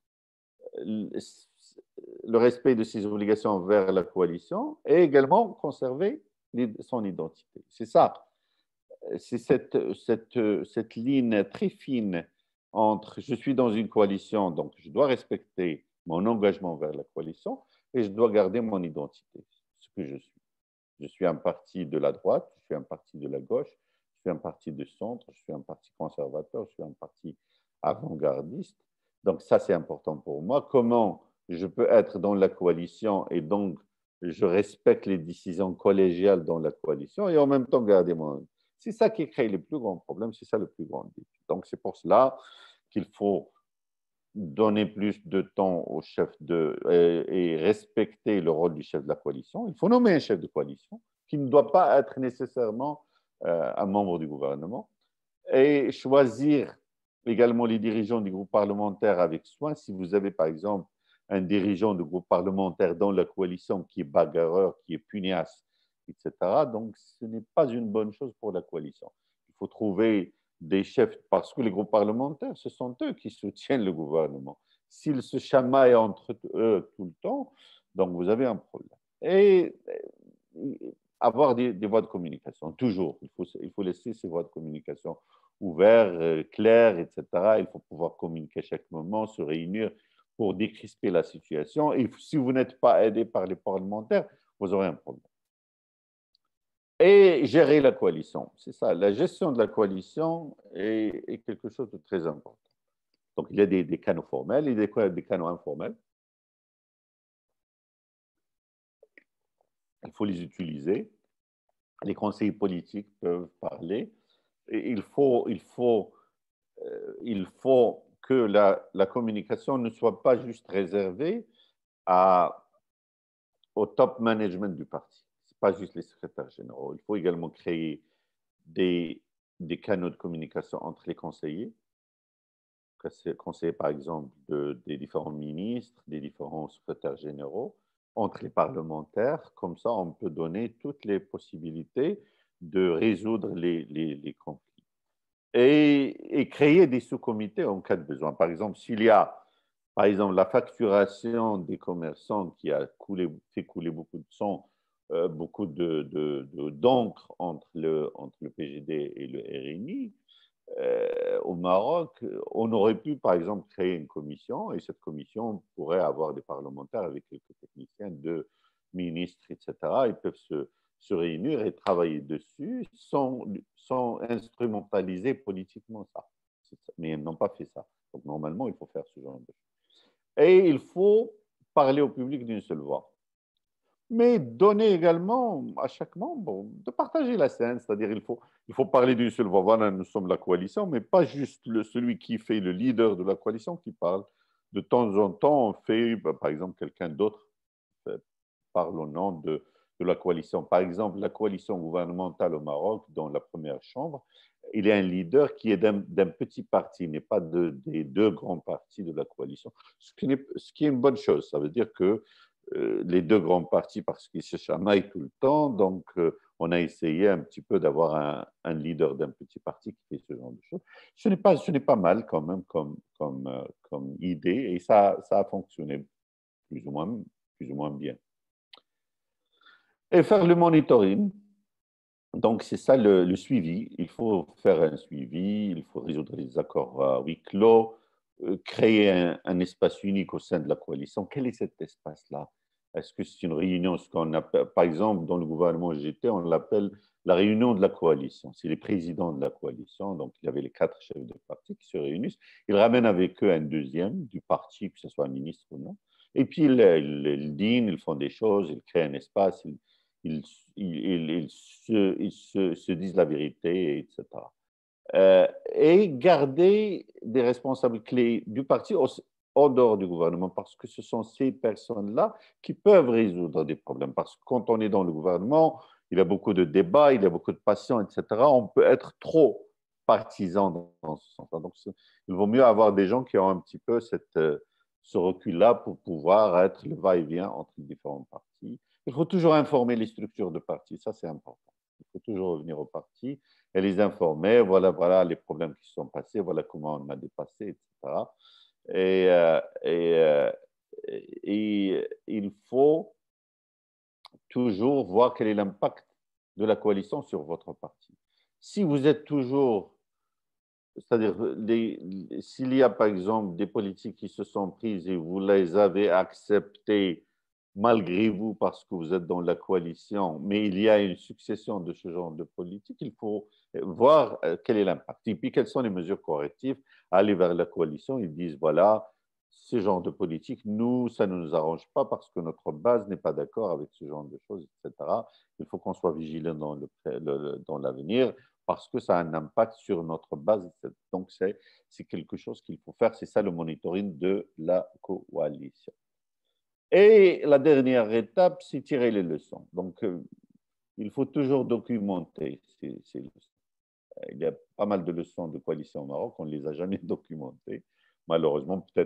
le respect de ses obligations envers la coalition et également conserver son identité. C'est ça. C'est cette ligne très fine entre je suis dans une coalition, donc je dois respecter mon engagement vers la coalition et je dois garder mon identité, ce que je suis. Je suis un parti de la droite, je suis un parti de la gauche, je suis un parti de centre, je suis un parti conservateur, je suis un parti avant-gardiste. Donc ça, c'est important pour moi. Comment je peux être dans la coalition et donc je respecte les décisions collégiales dans la coalition et en même temps garder mon... C'est ça qui crée les plus grands problèmes, c'est ça le plus grand défi. Donc c'est pour cela qu'il faut donner plus de temps au chef et respecter le rôle du chef de la coalition. Il faut nommer un chef de coalition qui ne doit pas être nécessairement un membre du gouvernement et choisir également les dirigeants du groupe parlementaire avec soin. Si vous avez, par exemple, un dirigeant de groupe parlementaire dans la coalition qui est bagarreur, qui est pugnace, etc. Donc, ce n'est pas une bonne chose pour la coalition. Il faut trouver des chefs, parce que les groupes parlementaires, ce sont eux qui soutiennent le gouvernement. S'ils se chamaillent entre eux tout le temps, donc vous avez un problème. Et avoir des voies de communication, toujours. Il faut laisser ces voies de communication ouvertes, claires, etc. Il faut pouvoir communiquer à chaque moment, se réunir pour décrisper la situation. Et si vous n'êtes pas aidé par les parlementaires, vous aurez un problème. Et gérer la coalition, c'est ça. La gestion de la coalition est quelque chose de très important. Donc, il y a des canaux formels et des canaux informels. Il faut les utiliser. Les conseillers politiques peuvent parler. Et il faut que la communication ne soit pas juste réservée au top management du parti. Ce n'est pas juste les secrétaires généraux. Il faut également créer des canaux de communication entre les conseillers, conseillers par exemple des différents ministres, des différents secrétaires généraux, entre les parlementaires. Comme ça, on peut donner toutes les possibilités de résoudre les conflits. Et créer des sous-comités en cas de besoin. Par exemple, s'il y a, par exemple, la facturation des commerçants qui a fait couler beaucoup de sang, beaucoup d'encre entre le PGD et le RNI, au Maroc, on aurait pu, par exemple, créer une commission, et cette commission pourrait avoir des parlementaires avec quelques techniciens, deux ministres, etc. Ils peuvent se réunir et travailler dessus sans instrumentaliser politiquement ça. Mais ils n'ont pas fait ça. Donc, normalement, il faut faire ce genre de choses. Et il faut parler au public d'une seule voix. Mais donner également à chaque membre de partager la scène, c'est-à-dire il faut parler d'une seule voix. Voilà, nous sommes la coalition, mais pas juste celui qui fait le leader de la coalition qui parle. De temps en temps, on fait, par exemple, quelqu'un d'autre parle au nom de la coalition. Par exemple, la coalition gouvernementale au Maroc, dans la première chambre, il y a un leader qui est d'un petit parti, n'est pas des deux grands partis de la coalition, ce qui est une bonne chose. Ça veut dire que les deux grands partis, parce qu'ils se chamaillent tout le temps, donc on a essayé un petit peu d'avoir un leader d'un petit parti qui fait ce genre de choses. Ce n'est pas mal quand même comme idée, et ça a fonctionné plus ou moins bien. Et faire le monitoring. Donc, c'est ça le suivi. Il faut faire un suivi, il faut résoudre les accords à huis clos, créer un espace unique au sein de la coalition. Quel est cet espace-là? Est-ce que c'est une réunion, ce qu'on appelle, par exemple, dans le gouvernement où j'étais, on l'appelle la réunion de la coalition. C'est les présidents de la coalition. Donc, il y avait les 4 chefs de parti qui se réunissent. Ils ramènent avec eux un deuxième du parti, que ce soit un ministre ou non. Et puis, ils dînent, ils font des choses, ils créent un espace, ils se disent la vérité, etc. Et garder des responsables clés du parti en dehors du gouvernement, parce que ce sont ces personnes-là qui peuvent résoudre des problèmes. Parce que quand on est dans le gouvernement, il y a beaucoup de débats, il y a beaucoup de passion, etc. On peut être trop partisan dans ce sens-là. Donc, il vaut mieux avoir des gens qui ont un petit peu ce recul-là pour pouvoir être le va-et-vient entre les différents partis. Il faut toujours informer les structures de parti, ça c'est important. Il faut toujours revenir au parti et les informer, voilà les problèmes qui se sont passés, voilà comment on a dépassé, etc. Et il faut toujours voir quel est l'impact de la coalition sur votre parti. Si vous êtes toujours, c'est-à-dire s'il y a par exemple des politiques qui se sont prises et vous les avez acceptées malgré vous parce que vous êtes dans la coalition, mais il y a une succession de ce genre de politique, il faut voir quel est l'impact. Et puis, quelles sont les mesures correctives, aller vers la coalition, ils disent, voilà, ce genre de politique, nous, ça ne nous arrange pas parce que notre base n'est pas d'accord avec ce genre de choses, etc. Il faut qu'on soit vigilant dans l'avenir parce que ça a un impact sur notre base. Donc, c'est quelque chose qu'il faut faire. C'est ça le monitoring de la coalition. Et la dernière étape, c'est tirer les leçons. Donc, il faut toujours documenter ces leçons. Il y a pas mal de leçons de coalition au Maroc, on ne les a jamais documentées. Malheureusement, peut-être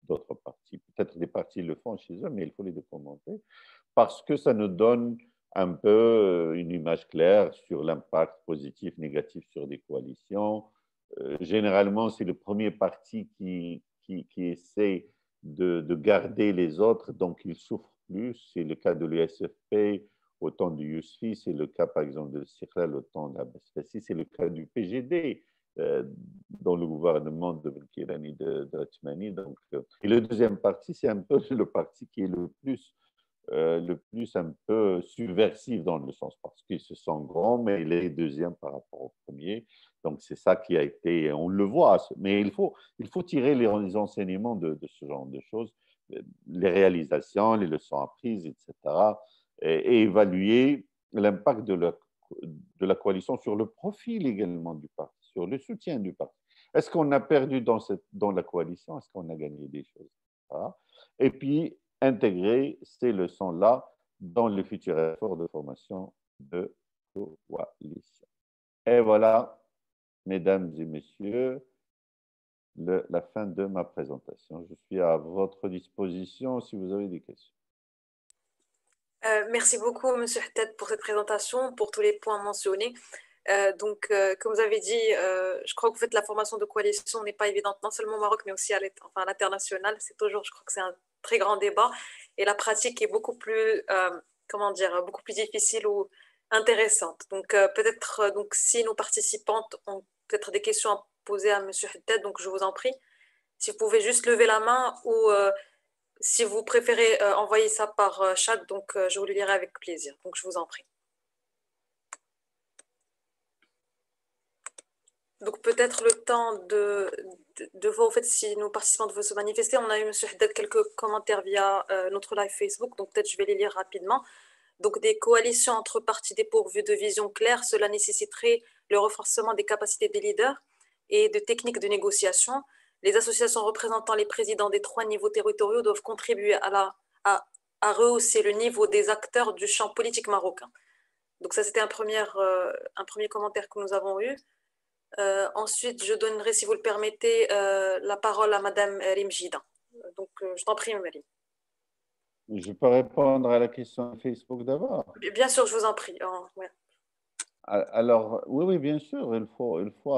d'autres partis. Peut-être des partis le font chez eux, mais il faut les documenter parce que ça nous donne un peu une image claire sur l'impact positif, négatif sur des coalitions. Généralement, c'est le premier parti qui essaie de garder les autres, donc il souffre plus. C'est le cas de l'USFP au temps du Yousfi, c'est le cas par exemple de Sirel au temps de Abbas, c'est le cas du PGD dans le gouvernement de Belkirani de Othmani. Donc, et le deuxième parti, c'est un peu le parti qui est le plus un peu subversif dans le sens parce qu'il se sent grand, mais il est deuxième par rapport au premier. Donc, c'est ça qui a été, on le voit, mais il faut tirer les enseignements de ce genre de choses, les réalisations, les leçons apprises, etc., et évaluer l'impact de la coalition sur le profil également du parti, sur le soutien du parti. Est-ce qu'on a perdu dans la coalition? Est-ce qu'on a gagné des choses? Voilà. Et puis, intégrer ces leçons-là dans le futur effort de formation de coalition. Et voilà, mesdames et messieurs, la fin de ma présentation. Je suis à votre disposition si vous avez des questions. Merci beaucoup, M. Haddad, pour cette présentation, pour tous les points mentionnés. Comme vous avez dit, je crois que vous faites la formation de coalition n'est pas évidente, non seulement au Maroc, mais aussi à l'international. C'est toujours, je crois que c'est un très grand débat. Et la pratique est beaucoup plus, beaucoup plus difficile ou intéressante. Donc, peut-être, si nos participantes ont peut-être des questions à poser à M. Haddad, donc je vous en prie, si vous pouvez juste lever la main ou si vous préférez envoyer ça par chat, donc je vous le lirai avec plaisir. Donc, je vous en prie. Donc, peut-être le temps de voir, en fait, si nos participants veulent se manifester. On a eu, M. Haddad, quelques commentaires via notre live Facebook, donc peut-être je vais les lire rapidement. Donc, des coalitions entre partis dépourvus de vision claire, cela nécessiterait le renforcement des capacités des leaders et de techniques de négociation. Les associations représentant les présidents des 3 niveaux territoriaux doivent contribuer à rehausser le niveau des acteurs du champ politique marocain. Donc, ça, c'était un premier commentaire que nous avons eu. Ensuite, je donnerai, si vous le permettez, la parole à Madame Rim Jida. Donc, je t'en prie, Marie. Je peux répondre à la question Facebook d'abord? Bien sûr, je vous en prie. Ouais. Alors, oui, bien sûr, il faut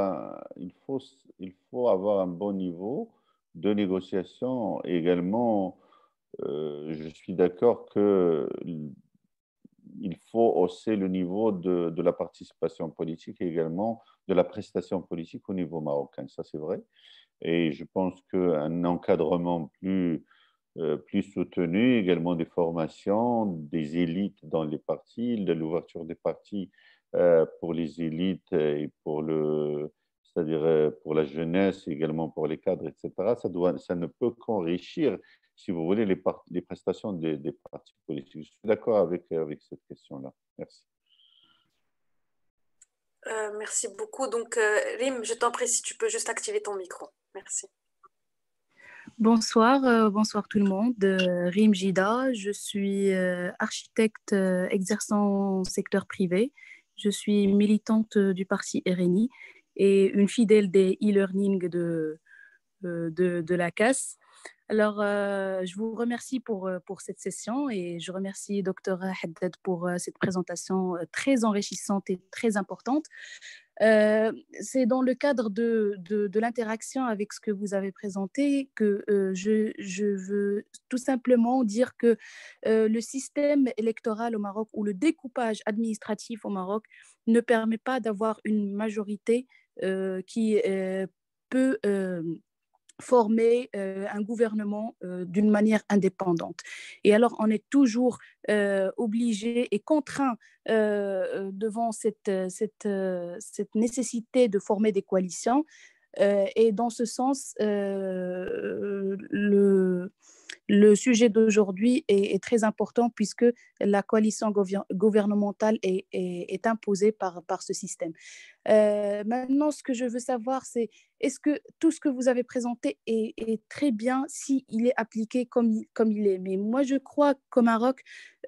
avoir un bon niveau de négociation. Également, je suis d'accord qu'il faut hausser le niveau de la participation politique et également de la prestation politique au niveau marocain. Ça, c'est vrai. Et je pense qu'un encadrement plus soutenu, également des formations, des élites dans les partis, de l'ouverture des partis pour les élites et c'est-à-dire pour la jeunesse, également pour les cadres, etc. Ça ne peut qu'enrichir, si vous voulez, les prestations des partis politiques. Je suis d'accord avec cette question-là. Merci. Merci beaucoup. Donc, Rim, je t'en prie si tu peux juste activer ton micro. Merci. Bonsoir, bonsoir tout le monde. Rim Jida, je suis architecte exerçant au secteur privé. Je suis militante du parti RNI et une fidèle des e-learning de la CAS. Alors, je vous remercie pour cette session et je remercie Dr Haddad pour cette présentation très enrichissante et très importante. C'est dans le cadre de l'interaction avec ce que vous avez présenté que je veux tout simplement dire que le système électoral au Maroc ou le découpage administratif au Maroc ne permet pas d'avoir une majorité qui peut former un gouvernement d'une manière indépendante. Et alors, on est toujours obligé et contraint devant cette nécessité de former des coalitions. Et dans ce sens, le sujet d'aujourd'hui est très important puisque la coalition gouvernementale est imposée par ce système. Maintenant, ce que je veux savoir, c'est est-ce que tout ce que vous avez présenté est très bien s'il est appliqué comme il est. Mais moi, je crois qu'au Maroc,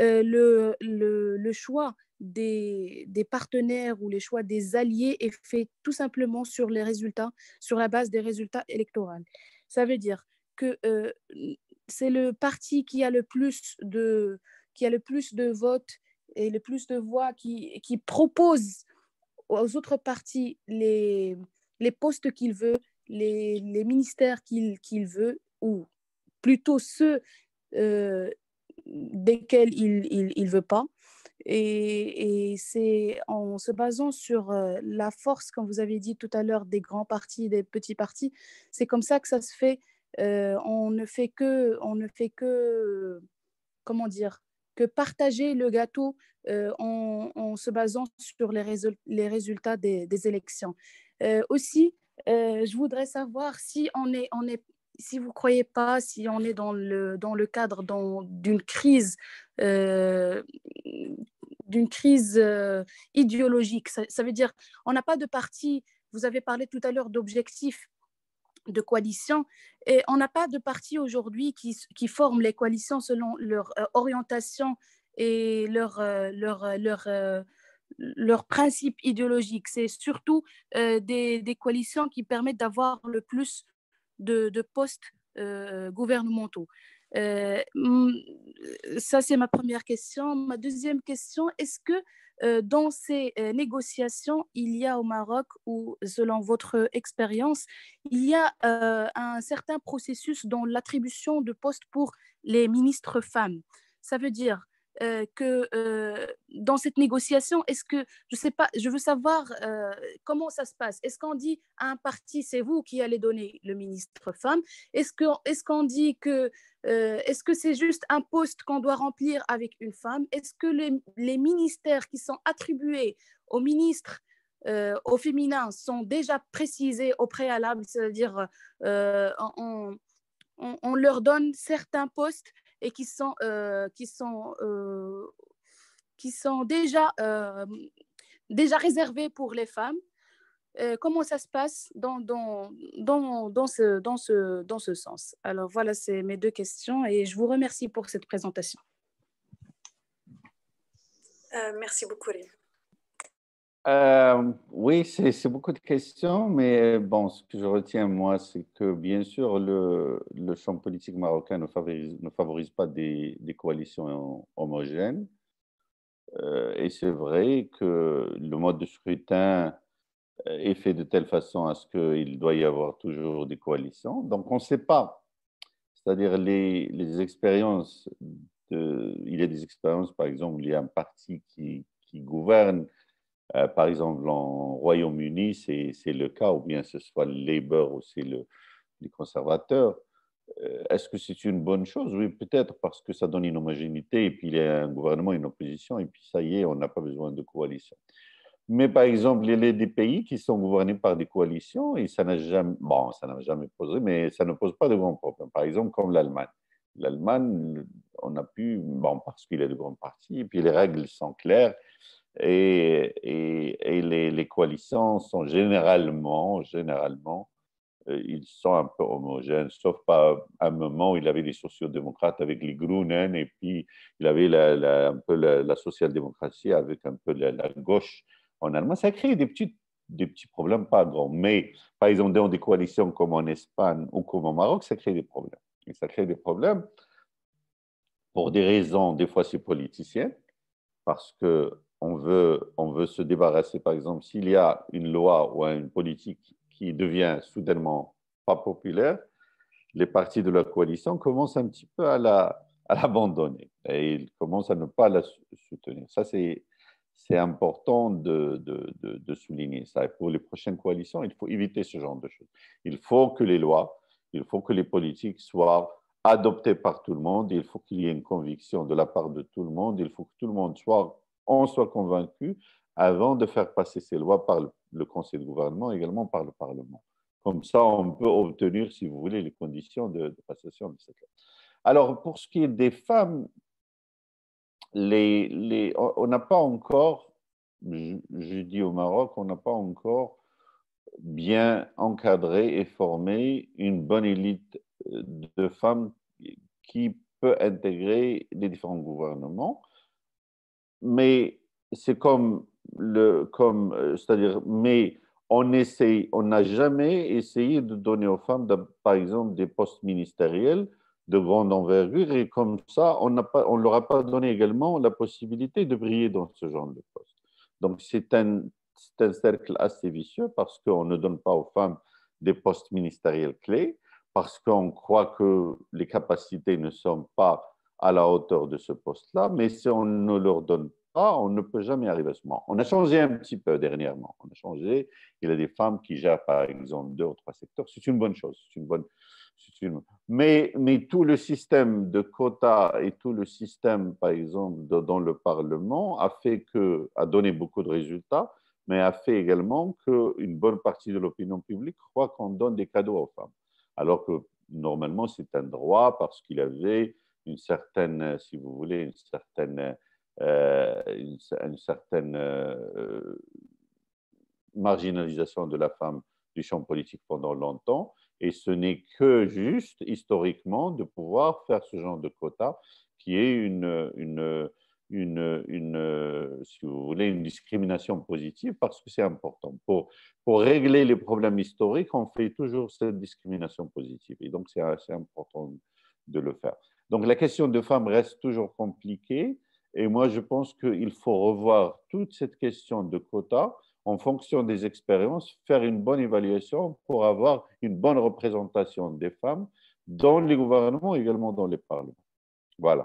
le choix des partenaires ou les choix des alliés est fait tout simplement sur les résultats, sur la base des résultats électoraux. Ça veut dire que c'est le parti qui a le plus de votes et le plus de voix qui propose aux autres partis les postes qu'il veut, les ministères qu'il veut, ou plutôt ceux desquels il ne veut pas. Et c'est en se basant sur la force, comme vous avez dit tout à l'heure, des grands partis, des petits partis, c'est comme ça que ça se fait. On ne fait que, comment dire, que partager le gâteau en se basant sur les résultats des élections. Aussi, je voudrais savoir si si vous ne croyez pas, si on est dans le cadre euh, d'une crise idéologique. Ça veut dire, on n'a pas de parti, vous avez parlé tout à l'heure d'objectifs de coalition, et on n'a pas de parti aujourd'hui qui forment les coalitions selon leur orientation et leur principe idéologique. C'est surtout des coalitions qui permettent d'avoir le plus de postes gouvernementaux. Ça, c'est ma première question. Ma deuxième question, est-ce que dans ces négociations, il y a au Maroc, ou selon votre expérience, il y a un certain processus dans l'attribution de postes pour les ministres femmes? Ça veut dire que dans cette négociation, est-ce que, je sais pas, je veux savoir comment ça se passe. Est-ce qu'on dit à un parti, c'est vous qui allez donner le ministre femme? Est-ce qu'on dit que, est-ce que c'est juste un poste qu'on doit remplir avec une femme? Est-ce que les ministères qui sont attribués aux ministres au féminin sont déjà précisés au préalable, c'est-à-dire on leur donne certains postes et qui sont déjà réservés pour les femmes. Comment ça se passe dans ce sens? Alors voilà, c'est mes deux questions et je vous remercie pour cette présentation. Merci beaucoup, Léa. Oui, c'est beaucoup de questions, mais bon, ce que je retiens, moi, c'est que bien sûr, le champ politique marocain ne favorise pas des coalitions homogènes. Et c'est vrai que le mode de scrutin est fait de telle façon à ce qu'il doit y avoir toujours des coalitions. Donc, on ne sait pas. C'est-à-dire les expériences, il y a des expériences, par exemple, il y a un parti qui gouverne. Par exemple, en Royaume-Uni, c'est le cas, ou bien ce soit le Labour ou c'est les conservateurs. Est-ce que c'est une bonne chose? Oui, peut-être parce que ça donne une homogénéité et puis il y a un gouvernement, une opposition, et puis ça y est, on n'a pas besoin de coalition. Mais par exemple, il y a des pays qui sont gouvernés par des coalitions et ça n'a jamais, bon, ça n'a jamais posé, mais ça ne pose pas de grands problèmes. Par exemple, comme l'Allemagne. L'Allemagne, on a pu, bon, parce qu'il y a de grands partis, et puis les règles sont claires. Et les coalitions sont généralement, ils sont un peu homogènes, sauf à un moment où il y avait les sociodémocrates avec les Grünen, et puis il y avait un peu la social-démocratie avec un peu la gauche en Allemagne. Ça crée des petits problèmes, pas grands. Mais par exemple, dans des coalitions comme en Espagne ou comme au Maroc, ça crée des problèmes. Et ça crée des problèmes pour des raisons, des fois c'est politicien, parce qu'on veut se débarrasser, par exemple, s'il y a une loi ou une politique qui devient soudainement pas populaire, les partis de la coalition commencent un petit peu à l'abandonner et ils commencent à ne pas la soutenir. Ça, c'est important de souligner ça. Et pour les prochaines coalitions, il faut éviter ce genre de choses. Il faut que les lois, il faut que les politiques soient adoptées par tout le monde, il faut qu'il y ait une conviction de la part de tout le monde, il faut que tout le monde soit convaincu avant de faire passer ces lois par le Conseil de gouvernement, également par le Parlement. Comme ça, on peut obtenir, si vous voulez, les conditions de passation de cette loi. Alors, pour ce qui est des femmes, on n'a pas encore, je dis au Maroc, on n'a pas encore bien encadré et formé une bonne élite de femmes qui peut intégrer les différents gouvernements. Mais c'est c'est-à-dire, mais on n'a jamais essayé de donner aux femmes, par exemple, des postes ministériels de grande envergure, et comme ça, on ne leur a pas donné également la possibilité de briller dans ce genre de poste. Donc, c'est un cercle assez vicieux parce qu'on ne donne pas aux femmes des postes ministériels clés, parce qu'on croit que les capacités ne sont pas à la hauteur de ce poste-là, mais si on ne leur donne pas, on ne peut jamais arriver à ce moment. On a changé un petit peu dernièrement. On a changé. Il y a des femmes qui gèrent, par exemple, 2 ou 3 secteurs. C'est une bonne chose. Mais tout le système de quotas et tout le système, par exemple, dans le Parlement a donné beaucoup de résultats, mais a fait également qu'une bonne partie de l'opinion publique croit qu'on donne des cadeaux aux femmes. Alors que normalement, c'est un droit parce qu'il y avait une certaine, si vous voulez, une certaine marginalisation de la femme du champ politique pendant longtemps. Et ce n'est que juste, historiquement, de pouvoir faire ce genre de quota qui est si vous voulez, une discrimination positive parce que c'est important. Pour régler les problèmes historiques, on fait toujours cette discrimination positive. Et donc, c'est assez important de le faire. Donc, la question de femmes reste toujours compliquée. Et moi, je pense qu'il faut revoir toute cette question de quota en fonction des expériences, faire une bonne évaluation pour avoir une bonne représentation des femmes dans les gouvernements et également dans les parlements. Voilà.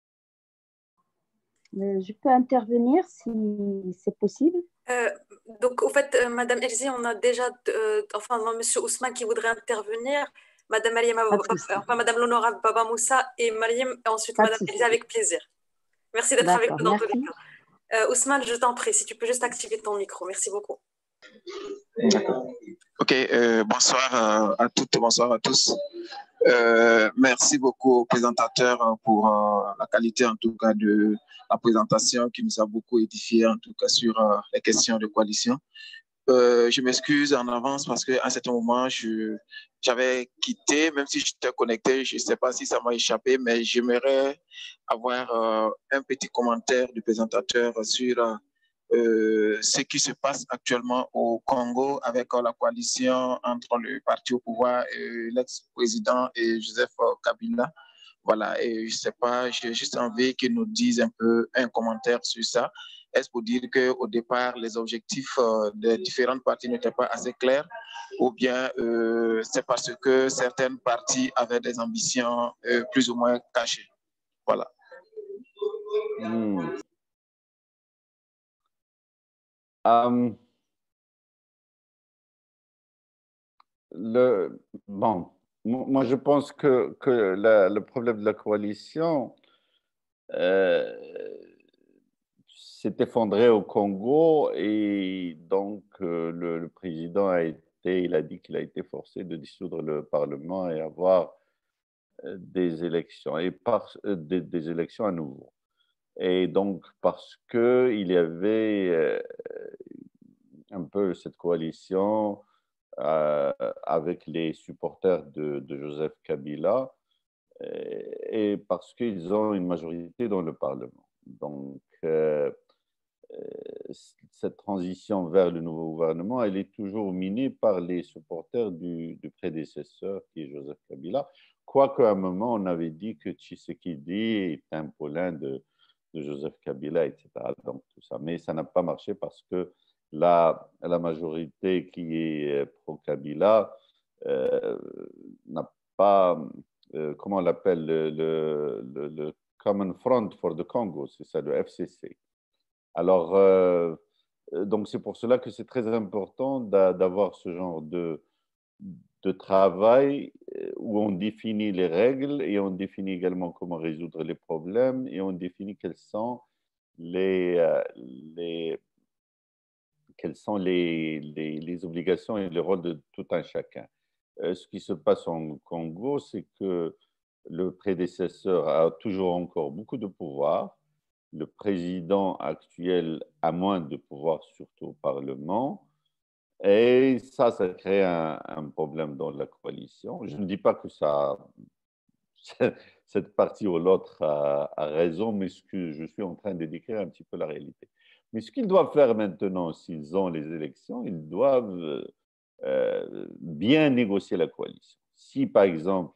Je peux intervenir si c'est possible. Donc, au fait, Madame Elsie, on a déjà, Monsieur Ousmane qui voudrait intervenir, Madame Madame l'honorable Baba Moussa et Mariam, et ensuite Madame Elsie avec plaisir. Merci d'être avec nous dans tous les cas. Ousmane, je t'en prie, si tu peux juste activer ton micro. Merci beaucoup. D'accord. Ok, bonsoir à toutes, bonsoir à tous. Merci beaucoup au présentateur pour la qualité, en tout cas, de la présentation qui nous a beaucoup édifié, en tout cas, sur les questions de coalition. Je m'excuse en avance parce qu'à un certain moment, j'avais quitté, même si j'étais connecté, je ne sais pas si ça m'a échappé, mais j'aimerais avoir un petit commentaire du présentateur sur ce qui se passe actuellement au Congo avec la coalition entre le parti au pouvoir et l'ex-président et Joseph Kabila. Voilà, et je ne sais pas, j'ai juste envie qu'il nous dise un peu un commentaire sur ça. Est-ce pour dire qu'au départ, les objectifs des différentes parties n'étaient pas assez clairs ou bien c'est parce que certaines parties avaient des ambitions plus ou moins cachées? Voilà. Bon, moi je pense que le problème de la coalition s'est effondré au Congo et donc le président il a dit qu'il a été forcé de dissoudre le Parlement et avoir des élections, des élections à nouveau. Et donc, parce qu'il y avait un peu cette coalition avec les supporters de Joseph Kabila et parce qu'ils ont une majorité dans le Parlement. Donc, cette transition vers le nouveau gouvernement, elle est toujours minée par les supporters du prédécesseur qui est Joseph Kabila. Quoique à un moment, on avait dit que Tshisekedi est un poulain de Joseph Kabila, etc. Donc, tout ça. Mais ça n'a pas marché parce que la majorité qui est pro-Kabila n'a pas, comment on l'appelle, le Common Front for the Congo, c'est ça, le FCC. Alors, donc c'est pour cela que c'est très important d'avoir ce genre de travail où on définit les règles et on définit également comment résoudre les problèmes et on définit quelles sont les obligations et les rôles de tout un chacun. Ce qui se passe en Congo, c'est que le prédécesseur a toujours encore beaucoup de pouvoir. Le président actuel a moins de pouvoir, surtout au Parlement. Et ça crée un problème dans la coalition. Je ne dis pas que ça cette partie ou l'autre a raison, mais ce que je suis en train de décrire un petit peu la réalité. Mais ce qu'ils doivent faire maintenant, s'ils ont les élections, ils doivent bien négocier la coalition. Si, par exemple,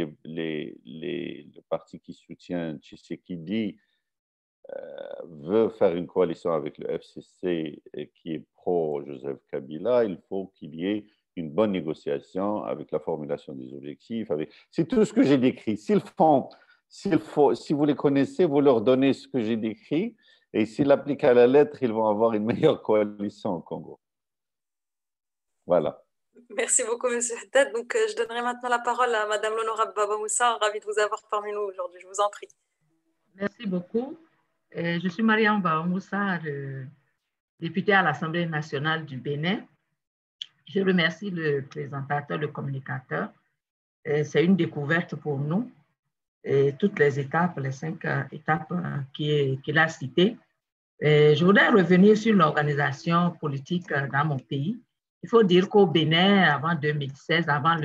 le parti qui soutient Tshisekedi veut faire une coalition avec le FCC qui est pro-Joseph Kabila, il faut qu'il y ait une bonne négociation avec la formulation des objectifs. C'est tout ce que j'ai décrit. Si vous les connaissez, vous leur donnez ce que j'ai décrit, et s'ils l'appliquent à la lettre, ils vont avoir une meilleure coalition au Congo. Voilà. Merci beaucoup, M. Haddad. Donc, je donnerai maintenant la parole à Mme l'honorable Baba Moussa. Ravie de vous avoir parmi nous aujourd'hui. Je vous en prie. Merci beaucoup. Je suis Mariam Baba Moussa, députée à l'Assemblée nationale du Bénin. Je remercie le présentateur, le communicateur. C'est une découverte pour nous. Et toutes les étapes, les 5 étapes qu'il a citées. Je voudrais revenir sur l'organisation politique dans mon pays. Il faut dire qu'au Bénin, avant 2016, avant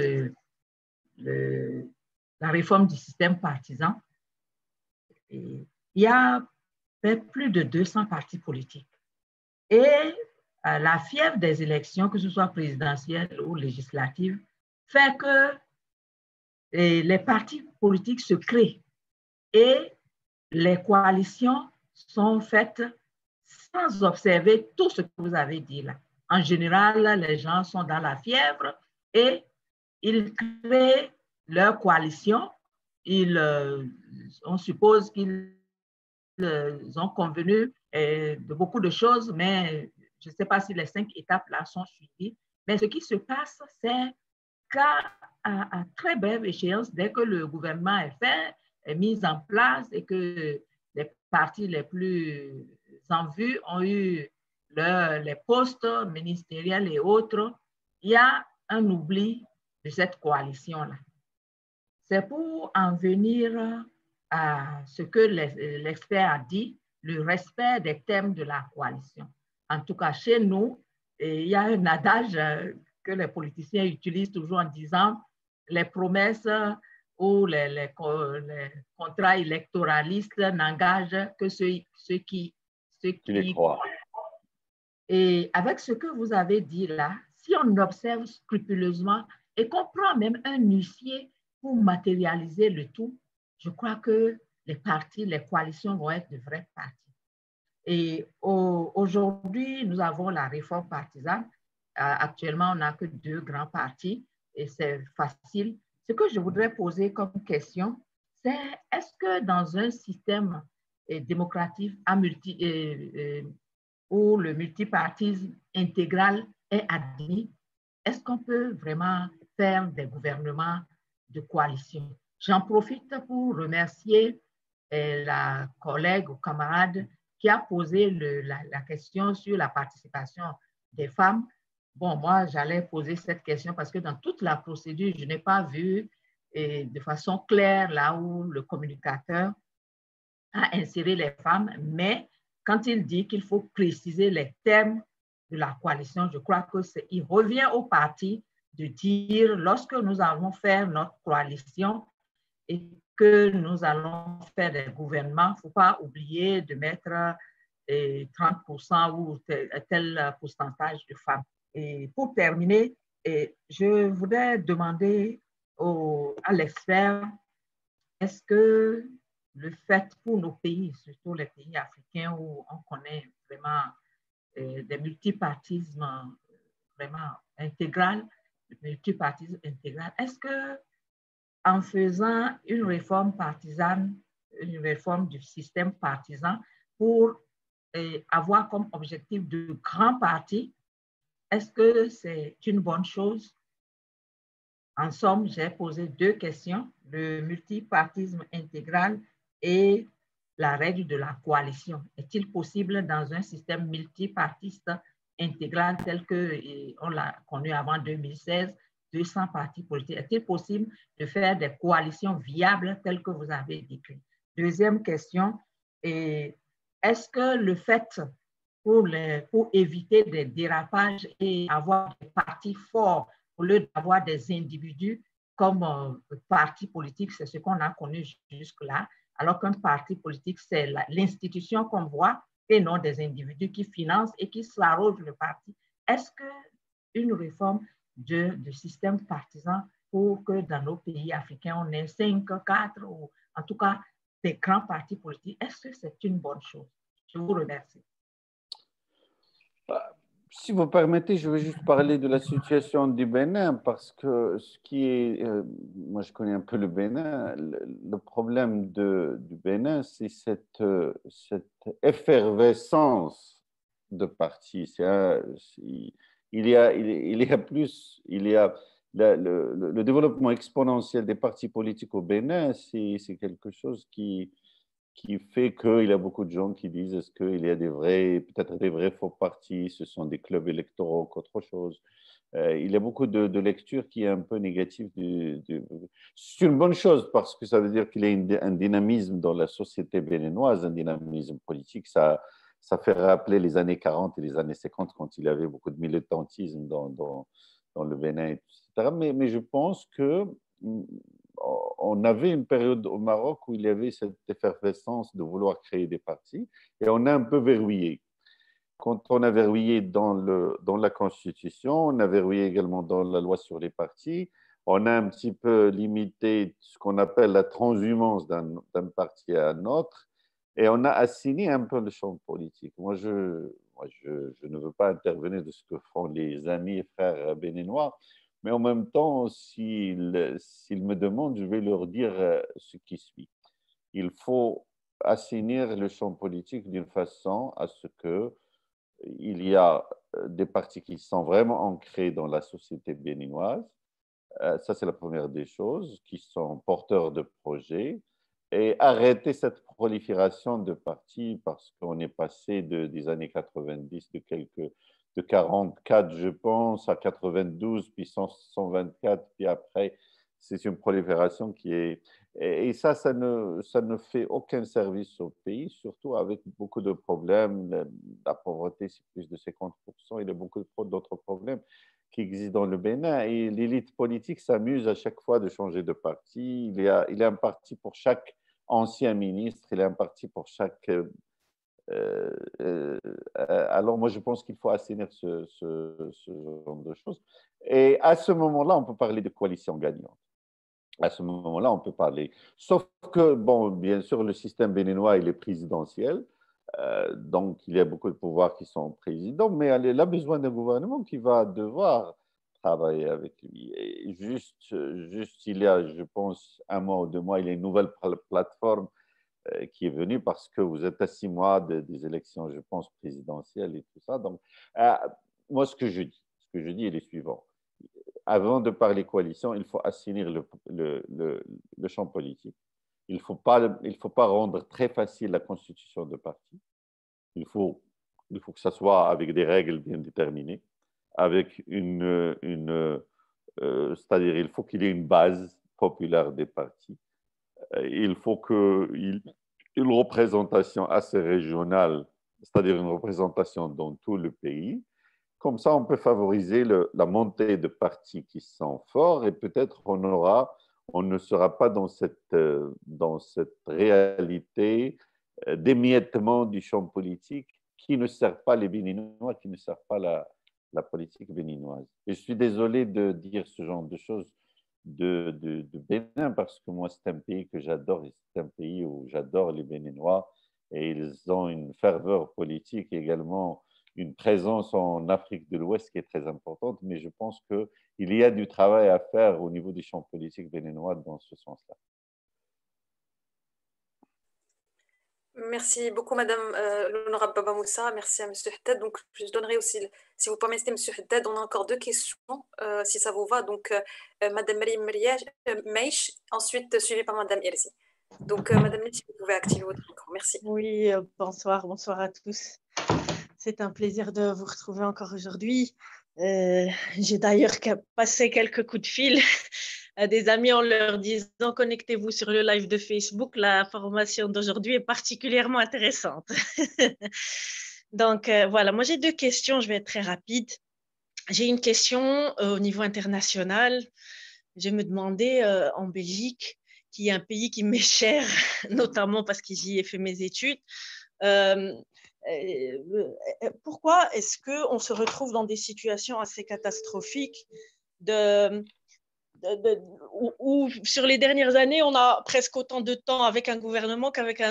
la réforme du système partisan, il y a plus de 200 partis politiques. Et la fièvre des élections, que ce soit présidentielles ou législatives, fait que les partis politiques se créent et les coalitions sont faites sans observer tout ce que vous avez dit là. En général, les gens sont dans la fièvre et ils créent leur coalition. On suppose qu'ils ont convenu de beaucoup de choses, mais je ne sais pas si les 5 étapes-là sont suivies. Mais ce qui se passe, c'est qu'à très brève échéance, dès que le gouvernement est fait, est mis en place et que les partis les plus en vue ont eu les postes ministériels et autres, il y a un oubli de cette coalition-là. C'est pour en venir à ce que l'expert a dit, le respect des thèmes de la coalition. En tout cas, chez nous, il y a un adage que les politiciens utilisent toujours en disant les promesses ou les contrats électoralistes n'engagent que ceux qui y croient. Et avec ce que vous avez dit là, si on observe scrupuleusement et qu'on prend même un huissier pour matérialiser le tout, je crois que les partis, les coalitions vont être de vrais partis. Et aujourd'hui, nous avons la réforme partisane. Actuellement, on n'a que 2 grands partis et c'est facile. Ce que je voudrais poser comme question, c'est est-ce que dans un système démocratique où le multipartisme intégral est admis, est-ce qu'on peut vraiment faire des gouvernements de coalition? J'en profite pour remercier la collègue ou camarade qui a posé la question sur la participation des femmes. Bon, moi, j'allais poser cette question parce que dans toute la procédure, je n'ai pas vu de façon claire là où le communicateur a inséré les femmes, mais quand il dit qu'il faut préciser les thèmes de la coalition, je crois qu'il revient au parti de dire lorsque nous allons faire notre coalition et que nous allons faire des gouvernements, il ne faut pas oublier de mettre 30% ou tel pourcentage de femmes. Et pour terminer, je voudrais demander à l'expert, est-ce que le fait pour nos pays, surtout les pays africains où on connaît vraiment des multipartismes vraiment intégral, est-ce que en faisant une réforme partisane, une réforme du système partisan pour avoir comme objectif de grands partis, est-ce que c'est une bonne chose? En somme, j'ai posé 2 questions, le multipartisme intégral et la règle de la coalition. Est-il possible dans un système multipartiste intégral tel qu'on l'a connu avant 2016, 200 partis politiques, est-il possible de faire des coalitions viables telles que vous avez décrit? Deuxième question, est-ce que le fait pour éviter des dérapages et avoir des partis forts au lieu d'avoir des individus, comme parti politique, c'est ce qu'on a connu jusque-là, alors qu'un parti politique, c'est l'institution qu'on voit et non des individus qui financent et qui s'arrogent le parti. Est-ce qu'une réforme du système partisan pour que dans nos pays africains, on ait 5, 4 ou en tout cas des grands partis politiques, est-ce que c'est une bonne chose? Je vous remercie. Si vous permettez, je vais juste parler de la situation du Bénin parce que ce qui est, moi je connais un peu le Bénin, le problème du Bénin, c'est cette effervescence de partis. Il y a le développement exponentiel des partis politiques au Bénin, c'est quelque chose qui fait qu'il y a beaucoup de gens qui disent est-ce qu'il y a peut-être des vrais faux partis, ce sont des clubs électoraux qu'autre chose. Il y a beaucoup de lectures qui est un peu négative. C'est une bonne chose parce que ça veut dire qu'il y a un dynamisme dans la société béninoise, un dynamisme politique. Ça fait rappeler les années 40 et les années 50 quand il y avait beaucoup de militantisme dans le Bénin, etc. Mais je pense que on avait une période au Maroc où il y avait cette effervescence de vouloir créer des partis et on a un peu verrouillé. Quand on a verrouillé dans la Constitution, on a verrouillé également dans la loi sur les partis, on a un petit peu limité ce qu'on appelle la transhumance d'un parti à un autre et on a assigné un peu le champ politique. Moi, je ne veux pas intervenir de ce que font les amis et frères béninois, mais en même temps, s'ils me demandent, je vais leur dire ce qui suit. Il faut assainir le champ politique d'une façon à ce qu'il y a des partis qui sont vraiment ancrés dans la société béninoise. Ça, c'est la première des choses, qui sont porteurs de projets. Et arrêter cette prolifération de partis parce qu'on est passé des années 90, de 44, je pense, à 92, puis 124, puis après, c'est une prolifération qui est... Et ça ne fait aucun service au pays, surtout avec beaucoup de problèmes. La pauvreté, c'est plus de 50%. Il y a beaucoup d'autres problèmes qui existent dans le Bénin. Et l'élite politique s'amuse à chaque fois de changer de parti. Il y a un parti pour chaque ancien ministre, il y a un parti pour chaque... alors, moi, je pense qu'il faut assainir ce genre de choses. Et à ce moment-là, on peut parler de coalition gagnante. À ce moment-là, on peut parler. Sauf que, bon, bien sûr, le système béninois, il est présidentiel. Donc, il y a beaucoup de pouvoirs qui sont présidents, mais elle a besoin d'un gouvernement qui va devoir travailler avec lui. Et juste, il y a, je pense, 1 mois ou 2 mois, il y a une nouvelle plateforme qui est venue parce que vous êtes à 6 mois des élections, je pense, présidentielles et tout ça. Donc, moi, ce que je dis est le suivant. Avant de parler coalition, il faut assainir le champ politique. Il ne faut pas rendre très facile la constitution de parti. Il faut que ça soit avec des règles bien déterminées, avec c'est-à-dire il faut qu'il y ait une base populaire des partis. Il faut qu'il y ait une représentation assez régionale, c'est-à-dire une représentation dans tout le pays. Comme ça, on peut favoriser la montée de partis qui sont forts et peut-être on ne sera pas dans cette réalité d'émiettement du champ politique qui ne sert pas les Béninois, qui ne sert pas la politique béninoise. Et je suis désolé de dire ce genre de choses de Bénin parce que moi, c'est un pays que j'adore et c'est un pays où j'adore les Béninois et ils ont une ferveur politique également, une présence en Afrique de l'Ouest qui est très importante, mais je pense qu'il y a du travail à faire au niveau du champ politique béninois dans ce sens-là. Merci beaucoup, Madame l'honorable Baba Moussa. Merci à Monsieur Haddad. Donc, je donnerai aussi, si vous permettez, Monsieur Haddad, on a encore 2 questions, si ça vous va. Donc, Madame Marim Meish, ensuite suivie par Madame Irzi. Donc, Madame Meish, vous pouvez activer votre micro. Merci. Oui, bonsoir à tous. C'est un plaisir de vous retrouver encore aujourd'hui. J'ai d'ailleurs passé quelques coups de fil à des amis en leur disant connectez-vous sur le live de Facebook. La formation d'aujourd'hui est particulièrement intéressante. Donc voilà, moi j'ai 2 questions, je vais être très rapide. J'ai une question au niveau international. je me demandais en Belgique, qui est un pays qui m'est cher, notamment parce que j'y ai fait mes études, pourquoi est-ce qu'on se retrouve dans des situations assez catastrophiques où sur les dernières années, on a presque autant de temps avec un gouvernement qu'avec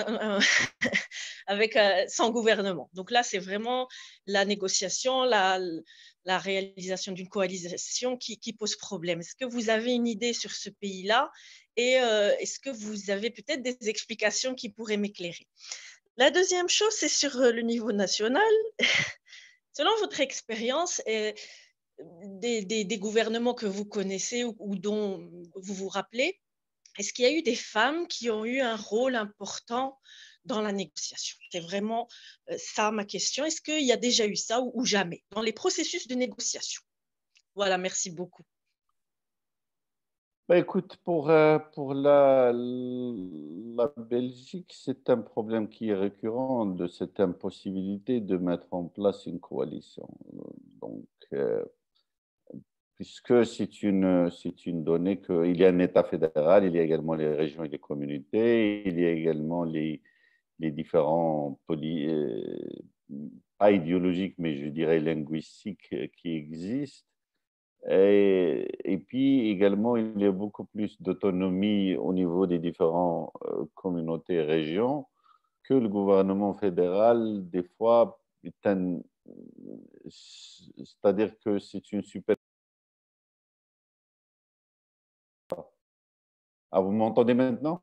sans gouvernement. Donc là, c'est vraiment la négociation, la réalisation d'une coalition qui pose problème. Est-ce que vous avez une idée sur ce pays-là et est-ce que vous avez peut-être des explications qui pourraient m'éclairer? La deuxième chose, c'est sur le niveau national. Selon votre expérience, des gouvernements que vous connaissez ou dont vous vous rappelez, est-ce qu'il y a eu des femmes qui ont eu un rôle important dans la négociation? C'est vraiment ça ma question. Est-ce qu'il y a déjà eu ça ou jamais dans les processus de négociation? Voilà, merci beaucoup. Ben, écoute, pour la Belgique, c'est un problème qui est récurrent de cette impossibilité de mettre en place une coalition. Donc, puisque c'est une donnée qu'il y a un État fédéral, il y a également les régions et les communautés, il y a également les différents pas idéologiques, mais je dirais linguistiques qui existent. Et puis également, il y a beaucoup plus d'autonomie au niveau des différentes communautés et régions que le gouvernement fédéral, des fois, c'est-à-dire que c'est une super... Ah, vous m'entendez maintenant?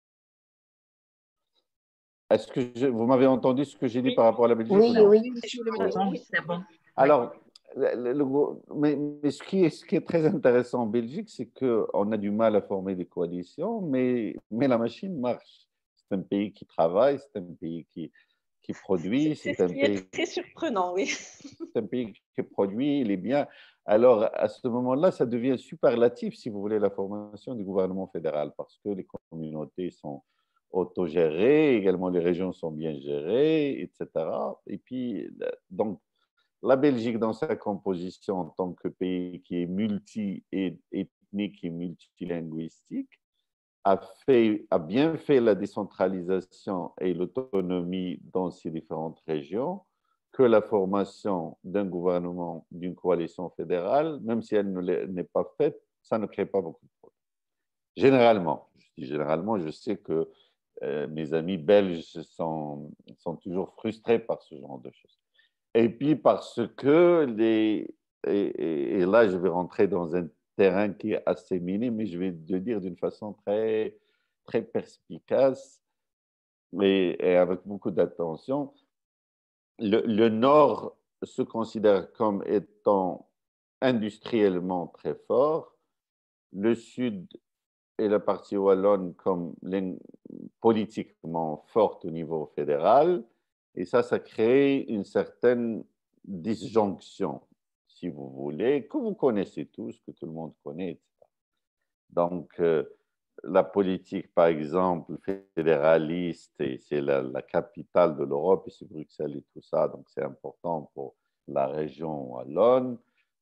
Est-ce que vous m'avez entendu ce que j'ai dit par rapport à la Belgique? Oui, oui. C'est bon. Alors, mais ce qui est très intéressant en Belgique, c'est qu'on a du mal à former des coalitions, mais la machine marche. C'est un pays qui travaille, c'est un pays qui produit. C'est ce qui est très surprenant, oui. C'est un pays qui produit, il est bien. Alors, à ce moment-là, ça devient superlatif, si vous voulez, la formation du gouvernement fédéral, parce que les communautés sont autogérées, également les régions sont bien gérées, etc. Et puis, donc, la Belgique, dans sa composition en tant que pays qui est multi-ethnique et multilinguistique, a bien fait la décentralisation et l'autonomie dans ces différentes régions, que la formation d'un gouvernement, d'une coalition fédérale, même si elle n'est pas faite, ça ne crée pas beaucoup de problèmes. Généralement, je dis généralement, je sais que mes amis belges sont toujours frustrés par ce genre de choses. Et puis parce que et là je vais rentrer dans un terrain qui est assez miné, mais je vais le dire d'une façon très, très perspicace et avec beaucoup d'attention. Le Nord se considère comme étant industriellement très fort, le Sud et la partie wallonne comme politiquement forte au niveau fédéral, et ça crée une certaine disjonction, si vous voulez, que vous connaissez tous, que tout le monde connaît, etc. Donc, la politique, par exemple, fédéraliste, et c'est la capitale de l'Europe, et c'est Bruxelles et tout ça, donc c'est important pour la région wallonne.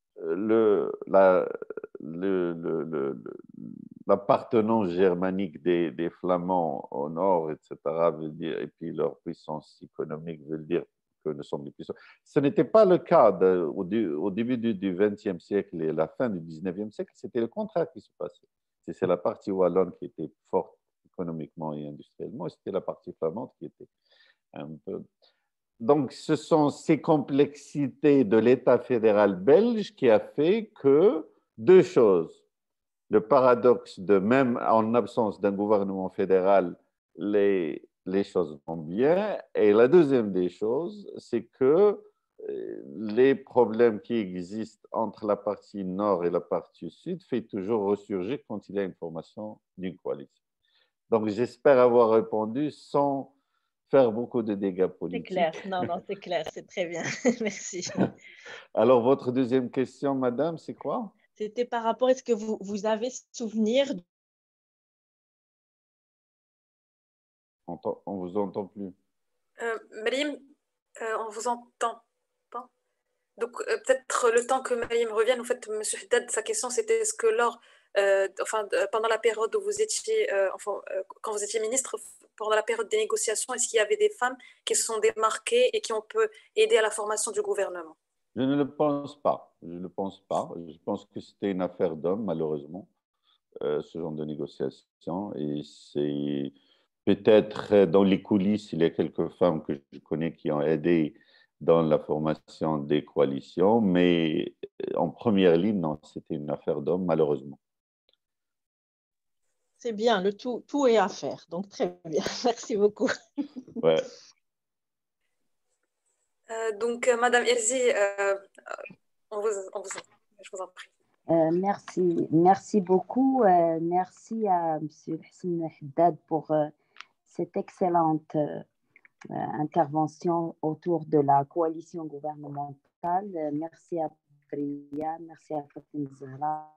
L'appartenance germanique des Flamands au nord, etc., veut dire, et puis leur puissance économique veut dire que nous sommes les puissants. Ce n'était pas le cas au début du XXe siècle et la fin du XIXe siècle, c'était le contraire qui se passait. C'est la partie wallonne qui était forte économiquement et industriellement, et c'était la partie flamande qui était un peu... Donc, ce sont ces complexités de l'État fédéral belge qui a fait que deux choses. Le paradoxe de même en absence d'un gouvernement fédéral, les choses vont bien. Et la deuxième des choses, c'est que les problèmes qui existent entre la partie nord et la partie sud fait toujours ressurgir quand il y a une formation d'une coalition. Donc, j'espère avoir répondu sans faire beaucoup de dégâts politiques. C'est clair, non, c'est clair, c'est très bien. Merci. Alors, votre deuxième question, madame, c'est quoi? C'était par rapport, est-ce que vous avez souvenir? On ne vous entend plus. Malim, on ne vous entend pas. Donc, peut-être le temps que Malim revienne, en fait, M. Haddad, sa question, c'était est-ce que lors pendant la période où vous étiez, quand vous étiez ministre, pendant la période des négociations, est-ce qu'il y avait des femmes qui se sont démarquées et qui ont pu aider à la formation du gouvernement? Je ne le pense pas. Je ne le pense pas. Je pense que c'était une affaire d'hommes, malheureusement, ce genre de négociation. Et c'est peut-être dans les coulisses, il y a quelques femmes que je connais qui ont aidé dans la formation des coalitions, mais en première ligne, non, c'était une affaire d'hommes, malheureusement. C'est bien, tout est à faire. Donc, très bien. Merci beaucoup. Ouais. Donc, Madame Elzi, je vous en prie. Merci beaucoup. Merci à M. Hussein Haddad pour cette excellente intervention autour de la coalition gouvernementale. Merci à Priya, merci à Fatima Zahra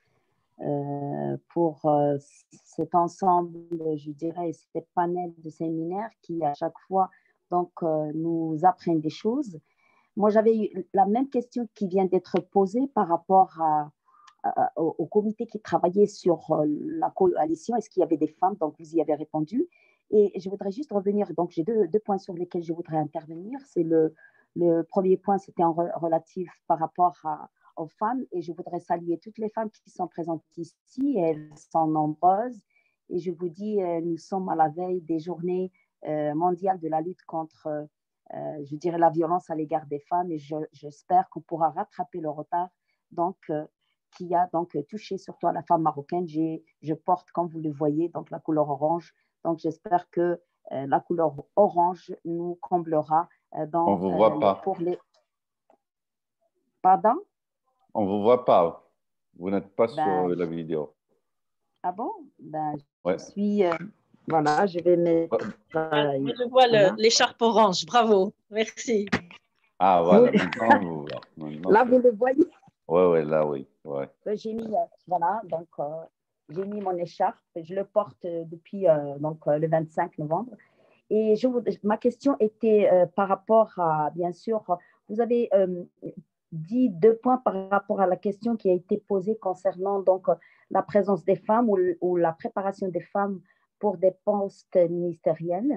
pour cet ensemble, je dirais, cet panel de séminaires qui à chaque fois donc, nous apprennent des choses. Moi, j'avais eu la même question qui vient d'être posée par rapport au comité qui travaillait sur la coalition. Est-ce qu'il y avait des femmes? Donc, vous y avez répondu. Et je voudrais juste revenir. Donc, j'ai deux points sur lesquels je voudrais intervenir. C'est le premier point, c'était en relatif par rapport aux femmes. Et je voudrais saluer toutes les femmes qui sont présentes ici. Elles sont nombreuses. Et je vous dis, nous sommes à la veille des journées mondiales de la lutte contre, je dirais, la violence à l'égard des femmes. Et j'espère qu'on pourra rattraper le retard donc, qui a donc touché surtout à la femme marocaine. Je porte, comme vous le voyez, donc la couleur orange. Donc, j'espère que la couleur orange nous comblera dans, on ne vous voit pas. Pour les... Pardon? On ne vous voit pas. Vous n'êtes pas sur la vidéo. Ah bon? Ouais. Je suis... voilà, je vais mettre... je vois l'écharpe orange. Bravo. Merci. Ah, voilà. Maintenant, on vous voit. Maintenant, là, vous le voyez? Oui, là, oui. Ouais. J'ai mis... voilà, donc... j'ai mis mon écharpe, je le porte depuis donc, le 25 novembre. Et ma question était par rapport à, bien sûr, vous avez dit 2 points par rapport à la question qui a été posée concernant donc, la présence des femmes ou la préparation des femmes pour des postes ministériels.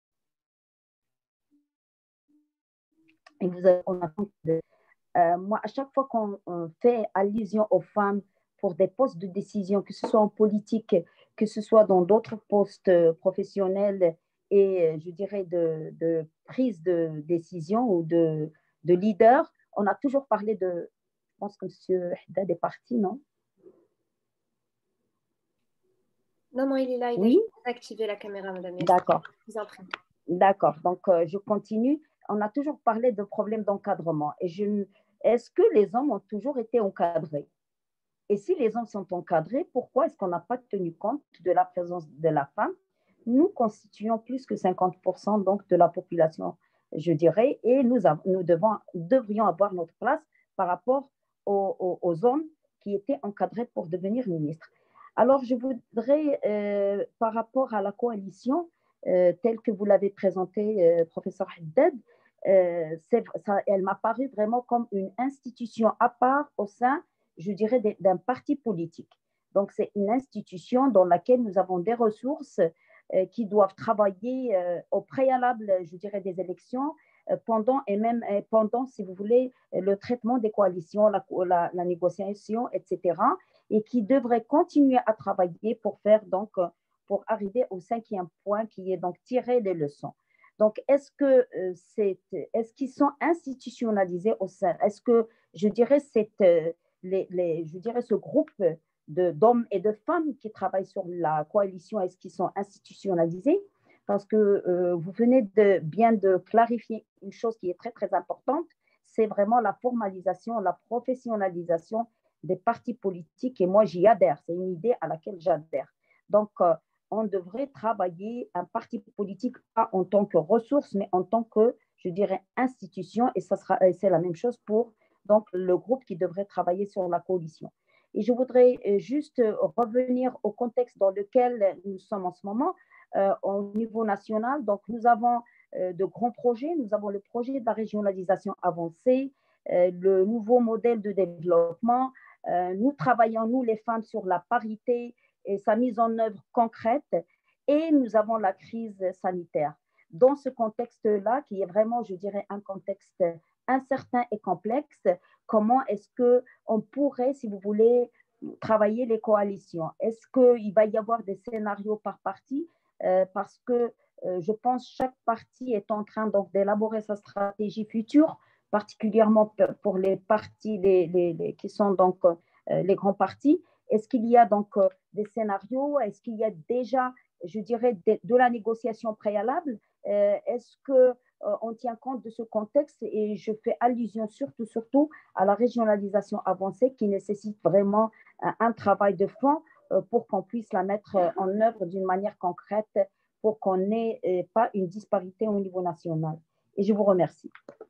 Et moi, à chaque fois qu'on fait allusion aux femmes pour des postes de décision, que ce soit en politique, que ce soit dans d'autres postes professionnels et, je dirais, de prise de décision ou de leader, on a toujours parlé de... Je pense que M. Haddad est parti, non? Non, il est là. Il a activé la caméra, madame. D'accord. Je vous en prie. D'accord. Donc, je continue. On a toujours parlé de problèmes d'encadrement. Est-ce que les hommes ont toujours été encadrés? Et si les hommes sont encadrés, pourquoi est-ce qu'on n'a pas tenu compte de la présence de la femme? Nous constituons plus que 50% donc, de la population, je dirais, et nous devrions avoir notre place par rapport aux hommes qui étaient encadrés pour devenir ministres. Alors, je voudrais, par rapport à la coalition, telle que vous l'avez présentée, professeur Haddad, elle m'a paru vraiment comme une institution à part au sein, je dirais, d'un parti politique. Donc, c'est une institution dans laquelle nous avons des ressources qui doivent travailler au préalable, je dirais, des élections, pendant, si vous voulez, le traitement des coalitions, la négociation, etc., et qui devraient continuer à travailler pour arriver au 5e point, qui est donc tirer les leçons. Donc, est-ce qu'ils sont institutionnalisés au sein? Est-ce que, je dirais, ce groupe d'hommes et de femmes qui travaillent sur la coalition, est-ce qu'ils sont institutionnalisés? Parce que vous venez bien de clarifier une chose qui est très, très importante, c'est vraiment la formalisation, la professionnalisation des partis politiques. Et moi, j'y adhère. C'est une idée à laquelle j'adhère. Donc, on devrait travailler un parti politique pas en tant que ressource, mais en tant que, je dirais, institution. Et c'est la même chose pour donc, le groupe qui devrait travailler sur la coalition. Et je voudrais juste revenir au contexte dans lequel nous sommes en ce moment, au niveau national. Donc, nous avons de grands projets. Nous avons le projet de la régionalisation avancée, le nouveau modèle de développement, Nous travaillons, nous les femmes, sur la parité et sa mise en œuvre concrète, et nous avons la crise sanitaire. Dans ce contexte-là, qui est vraiment, je dirais, un contexte incertain et complexe, comment est-ce qu'on pourrait, si vous voulez, travailler les coalitions? Est-ce qu'il va y avoir des scénarios par parti? Parce que je pense que chaque parti est en train donc d'élaborer sa stratégie future, particulièrement pour les partis qui sont donc les grands partis. Est-ce qu'il y a donc des scénarios? Est-ce qu'il y a déjà, je dirais, de la négociation préalable? Est-ce qu'on tient compte de ce contexte? Et je fais allusion surtout à la régionalisation avancée qui nécessite vraiment un travail de fond pour qu'on puisse la mettre en œuvre d'une manière concrète, pour qu'on n'ait pas une disparité au niveau national. Et je vous remercie.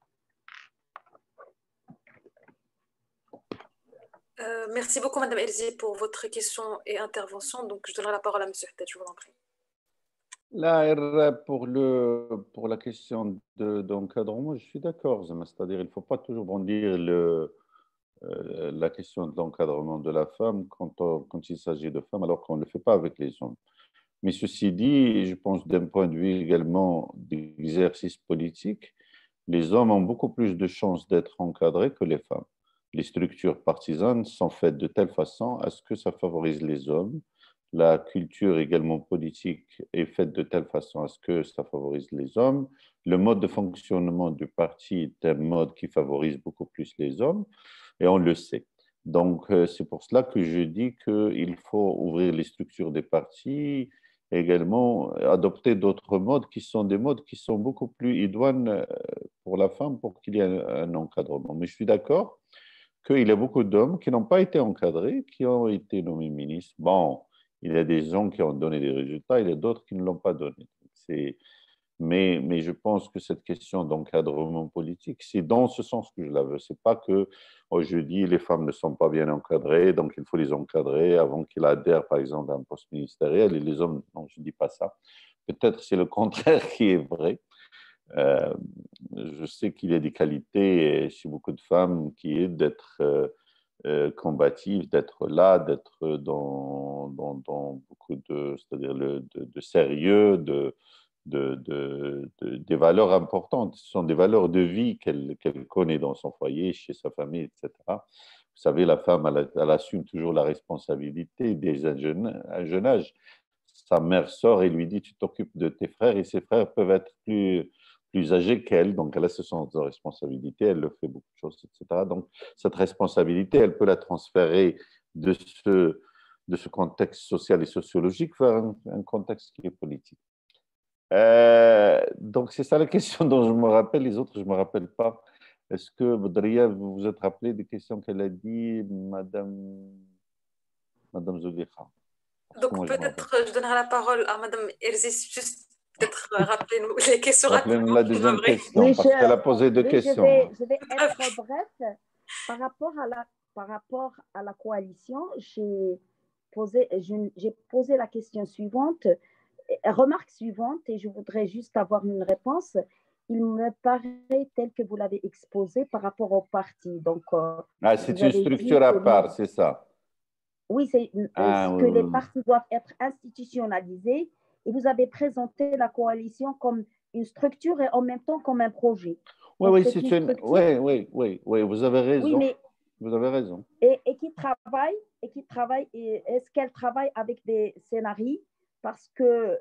Merci beaucoup, Madame Elzi, pour votre question et intervention. Donc, je donnerai la parole à Monsieur Haddad, je vous en prie. Là, pour la question d'encadrement, je suis d'accord. C'est-à-dire qu'il ne faut pas toujours brandir la question de l'encadrement de la femme quand il s'agit de femmes, alors qu'on ne le fait pas avec les hommes. Mais ceci dit, je pense d'un point de vue également d'exercice politique, les hommes ont beaucoup plus de chances d'être encadrés que les femmes. Les structures partisanes sont faites de telle façon à ce que ça favorise les hommes. La culture également politique est faite de telle façon à ce que ça favorise les hommes. Le mode de fonctionnement du parti est un mode qui favorise beaucoup plus les hommes, et on le sait. Donc, c'est pour cela que je dis qu'il faut ouvrir les structures des partis, également adopter d'autres modes qui sont des modes qui sont beaucoup plus idoines pour la femme pour qu'il y ait un encadrement. Mais je suis d'accord qu'il y a beaucoup d'hommes qui n'ont pas été encadrés, qui ont été nommés ministres. Bon, il y a des gens qui ont donné des résultats, il y a d'autres qui ne l'ont pas donné. Mais je pense que cette question d'encadrement politique, c'est dans ce sens que je la veux. Ce n'est pas que je dis les femmes ne sont pas bien encadrées, donc il faut les encadrer avant qu'ils adhèrent, par exemple, à un poste ministériel. Et les hommes, non, je ne dis pas ça. Peut-être c'est le contraire qui est vrai. Je sais qu'il y a des qualités chez beaucoup de femmes qui est d'être combatives, d'être là, d'être dans beaucoup c'est-à-dire de sérieux, des valeurs importantes. Ce sont des valeurs de vie qu'elle connaît dans son foyer, chez sa famille, etc. Vous savez, la femme, elle assume toujours la responsabilité dès un jeune âge. Sa mère sort et lui dit « tu t'occupes de tes frères » et ses frères peuvent être plus âgée qu'elle, donc elle a ce sens de responsabilité, elle le fait beaucoup de choses, etc. Donc cette responsabilité, elle peut la transférer de ce contexte social et sociologique vers un contexte qui est politique. Donc c'est ça la question dont je me rappelle, les autres je ne me rappelle pas. Est-ce que, Badria, vous vous êtes rappelé des questions qu'elle a dit, Madame Zoulekha? Donc peut-être je donnerai la parole à Madame Elzi, juste peut-être rappelez-nous les questions. Rappelez-nous la deuxième question, oui, parce qu'elle a posé deux questions. Je vais être bref. Par rapport à la coalition, j'ai posé la question suivante, remarque suivante, et je voudrais juste avoir une réponse. Il me paraît tel que vous l'avez exposé par rapport au parti. Donc, c'est une structure à part, c'est ça? Oui, c'est que les partis doivent être institutionnalisés. Et vous avez présenté la coalition comme une structure et en même temps comme un projet. Oui, vous avez raison. Oui, mais, vous avez raison. Et qui travaille, est-ce qu'elle travaille avec des scénarios? Parce que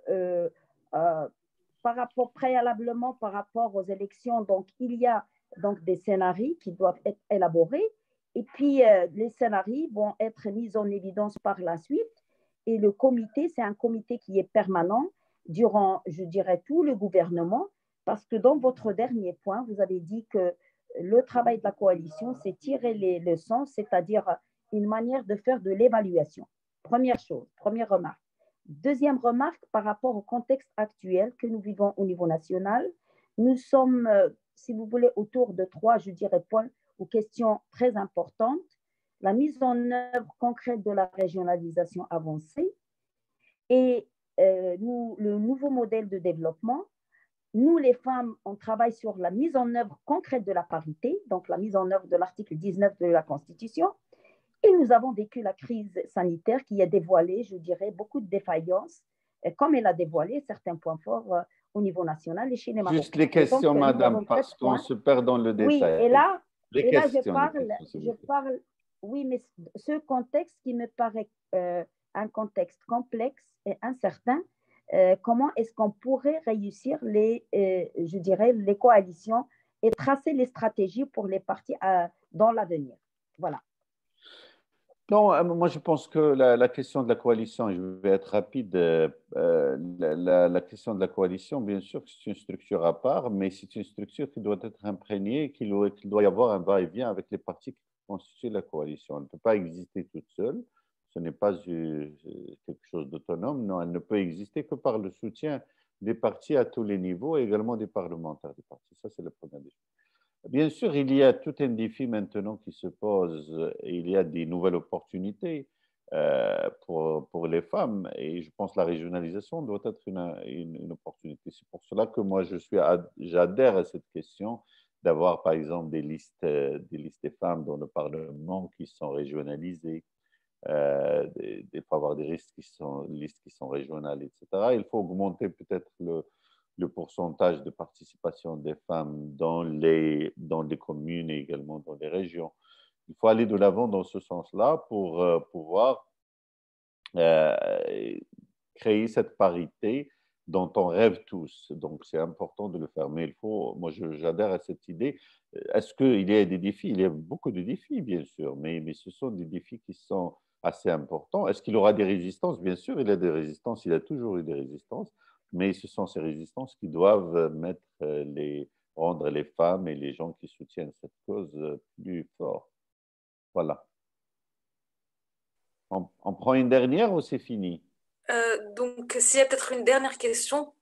préalablement par rapport aux élections, donc il y a donc des scénarios qui doivent être élaborés. Et puis les scénarios vont être mis en évidence par la suite. Et le comité, c'est un comité qui est permanent durant, je dirais, tout le gouvernement, parce que dans votre dernier point, vous avez dit que le travail de la coalition, c'est tirer les leçons, c'est-à-dire une manière de faire de l'évaluation. Première chose, première remarque. Deuxième remarque, par rapport au contexte actuel que nous vivons au niveau national, nous sommes, si vous voulez, autour de trois, je dirais, points ou questions très importantes. La mise en œuvre concrète de la régionalisation avancée et le nouveau modèle de développement. Nous, les femmes, on travaille sur la mise en œuvre concrète de la parité, donc la mise en œuvre de l'article 19 de la Constitution. Et nous avons vécu la crise sanitaire qui a dévoilé, je dirais, beaucoup de défaillances, comme elle a dévoilé certains points forts au niveau national et chez les Marocains. Juste les questions, madame, parce qu'on se perd dans le détail. Oui, et là je parle, oui, mais ce contexte qui me paraît un contexte complexe et incertain, comment est-ce qu'on pourrait réussir je dirais, les coalitions et tracer les stratégies pour les partis dans l'avenir. Voilà. Non, moi je pense que la question de la coalition, et je vais être rapide, la question de la coalition, bien sûr, c'est une structure à part, mais c'est une structure qui doit être imprégnée, qu'il doit y avoir un va-et-vient avec les partis qui constituent la coalition. Elle ne peut pas exister toute seule, ce n'est pas quelque chose d'autonome, non, elle ne peut exister que par le soutien des partis à tous les niveaux et également des parlementaires des partis. Ça, c'est la première des choses. Bien sûr, il y a tout un défi maintenant qui se pose. Il y a des nouvelles opportunités pour les femmes et je pense que la régionalisation doit être une opportunité. C'est pour cela que moi, j'adhère à cette question d'avoir, par exemple, des listes des femmes dans le Parlement qui sont régionalisées, il faut avoir des listes qui sont régionales, etc. Il faut augmenter peut-être le pourcentage de participation des femmes dans les communes et également dans les régions. Il faut aller de l'avant dans ce sens-là pour pouvoir créer cette parité dont on rêve tous. Donc, c'est important de le faire. Mais moi, j'adhère à cette idée. Est-ce qu'il y a des défis? Il y a beaucoup de défis, bien sûr, mais ce sont des défis qui sont assez importants. Est-ce qu'il y aura des résistances? Bien sûr, il y a des résistances. Il y a toujours eu des résistances. Mais ce sont ces résistances qui doivent rendre les femmes et les gens qui soutiennent cette cause plus forts. Voilà. On prend une dernière ou c'est fini? Donc, s'il y a peut-être une dernière question,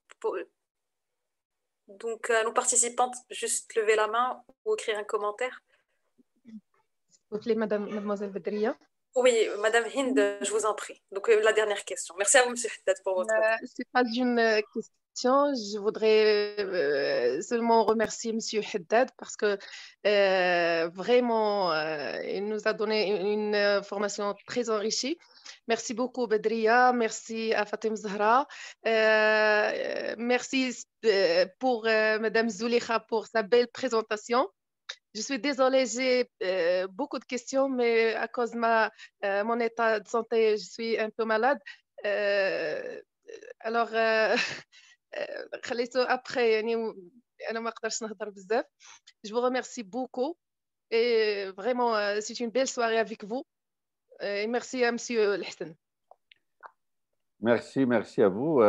donc à nos participantes, juste lever la main ou écrire un commentaire. S'il vous plaît, mademoiselle Bedria. Oui, Madame Hind, je vous en prie. Donc, la dernière question. Merci à vous, Monsieur Haddad, pour votre temps. Ce n'est pas une question. Je voudrais seulement remercier Monsieur Haddad parce que vraiment, il nous a donné une formation très enrichie. Merci beaucoup, Bedria. Merci à Fatem Zahra. Merci pour Madame Zulekha pour sa belle présentation. Je suis désolée, j'ai beaucoup de questions, mais à cause de mon état de santé, je suis un peu malade. Alors, après, je vous remercie beaucoup et vraiment, c'est une belle soirée avec vous. Et merci à Monsieur Lhassan. Merci à vous.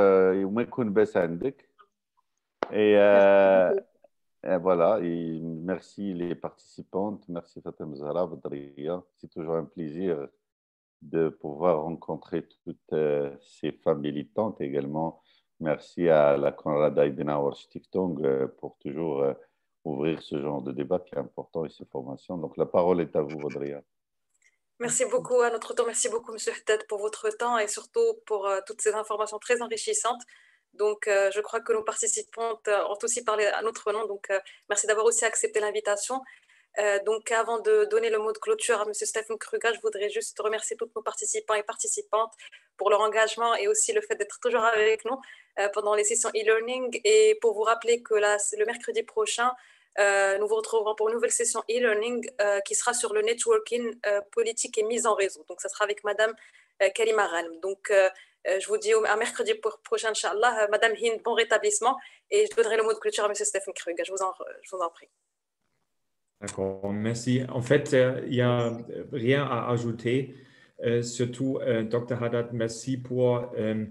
Et voilà, et merci les participantes, merci Fatem Zahra, Bedria. C'est toujours un plaisir de pouvoir rencontrer toutes ces femmes militantes. Également, merci à la Konrad Adenauer Stiftung pour toujours ouvrir ce genre de débat qui est important et ces formations. Donc la parole est à vous, Bedria. Merci beaucoup à notre tour. Merci beaucoup, Monsieur Haddad, pour votre temps et surtout pour toutes ces informations très enrichissantes. Donc, je crois que nos participantes ont aussi parlé à notre nom. Donc, merci d'avoir aussi accepté l'invitation. Donc, avant de donner le mot de clôture à M. Stephen Kruger, je voudrais juste remercier tous nos participants et participantes pour leur engagement et aussi le fait d'être toujours avec nous pendant les sessions e-learning. Et pour vous rappeler que le mercredi prochain, nous vous retrouverons pour une nouvelle session e-learning qui sera sur le networking politique et mise en réseau. Donc, ça sera avec Madame Karima Ghanem. Donc, je vous dis à mercredi prochain, Inch'Allah. Madame Hind, bon rétablissement. Et je donnerai le mot de clôture à M. Stephen Kruger. Je vous en prie. D'accord, merci. En fait, il n'y a rien à ajouter. Surtout, Dr. Haddad, merci pour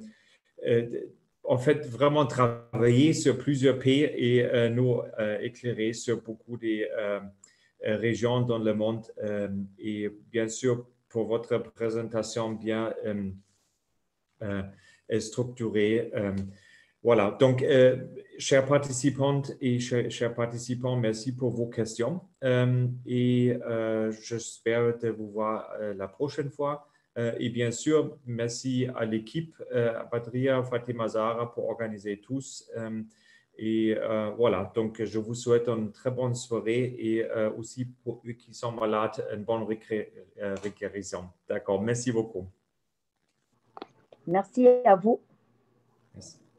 en fait vraiment travailler sur plusieurs pays et nous éclairer sur beaucoup de régions dans le monde. Et bien sûr, pour votre présentation bien structurée. Voilà, donc, chers participantes et chers participants, merci pour vos questions et j'espère de vous voir la prochaine fois. Et bien sûr, merci à l'équipe, à Bedria, Fatem Zahra pour organiser tous Et voilà, donc je vous souhaite une très bonne soirée et aussi pour eux qui sont malades, une bonne guérison. D'accord, merci beaucoup. Merci à vous. Merci.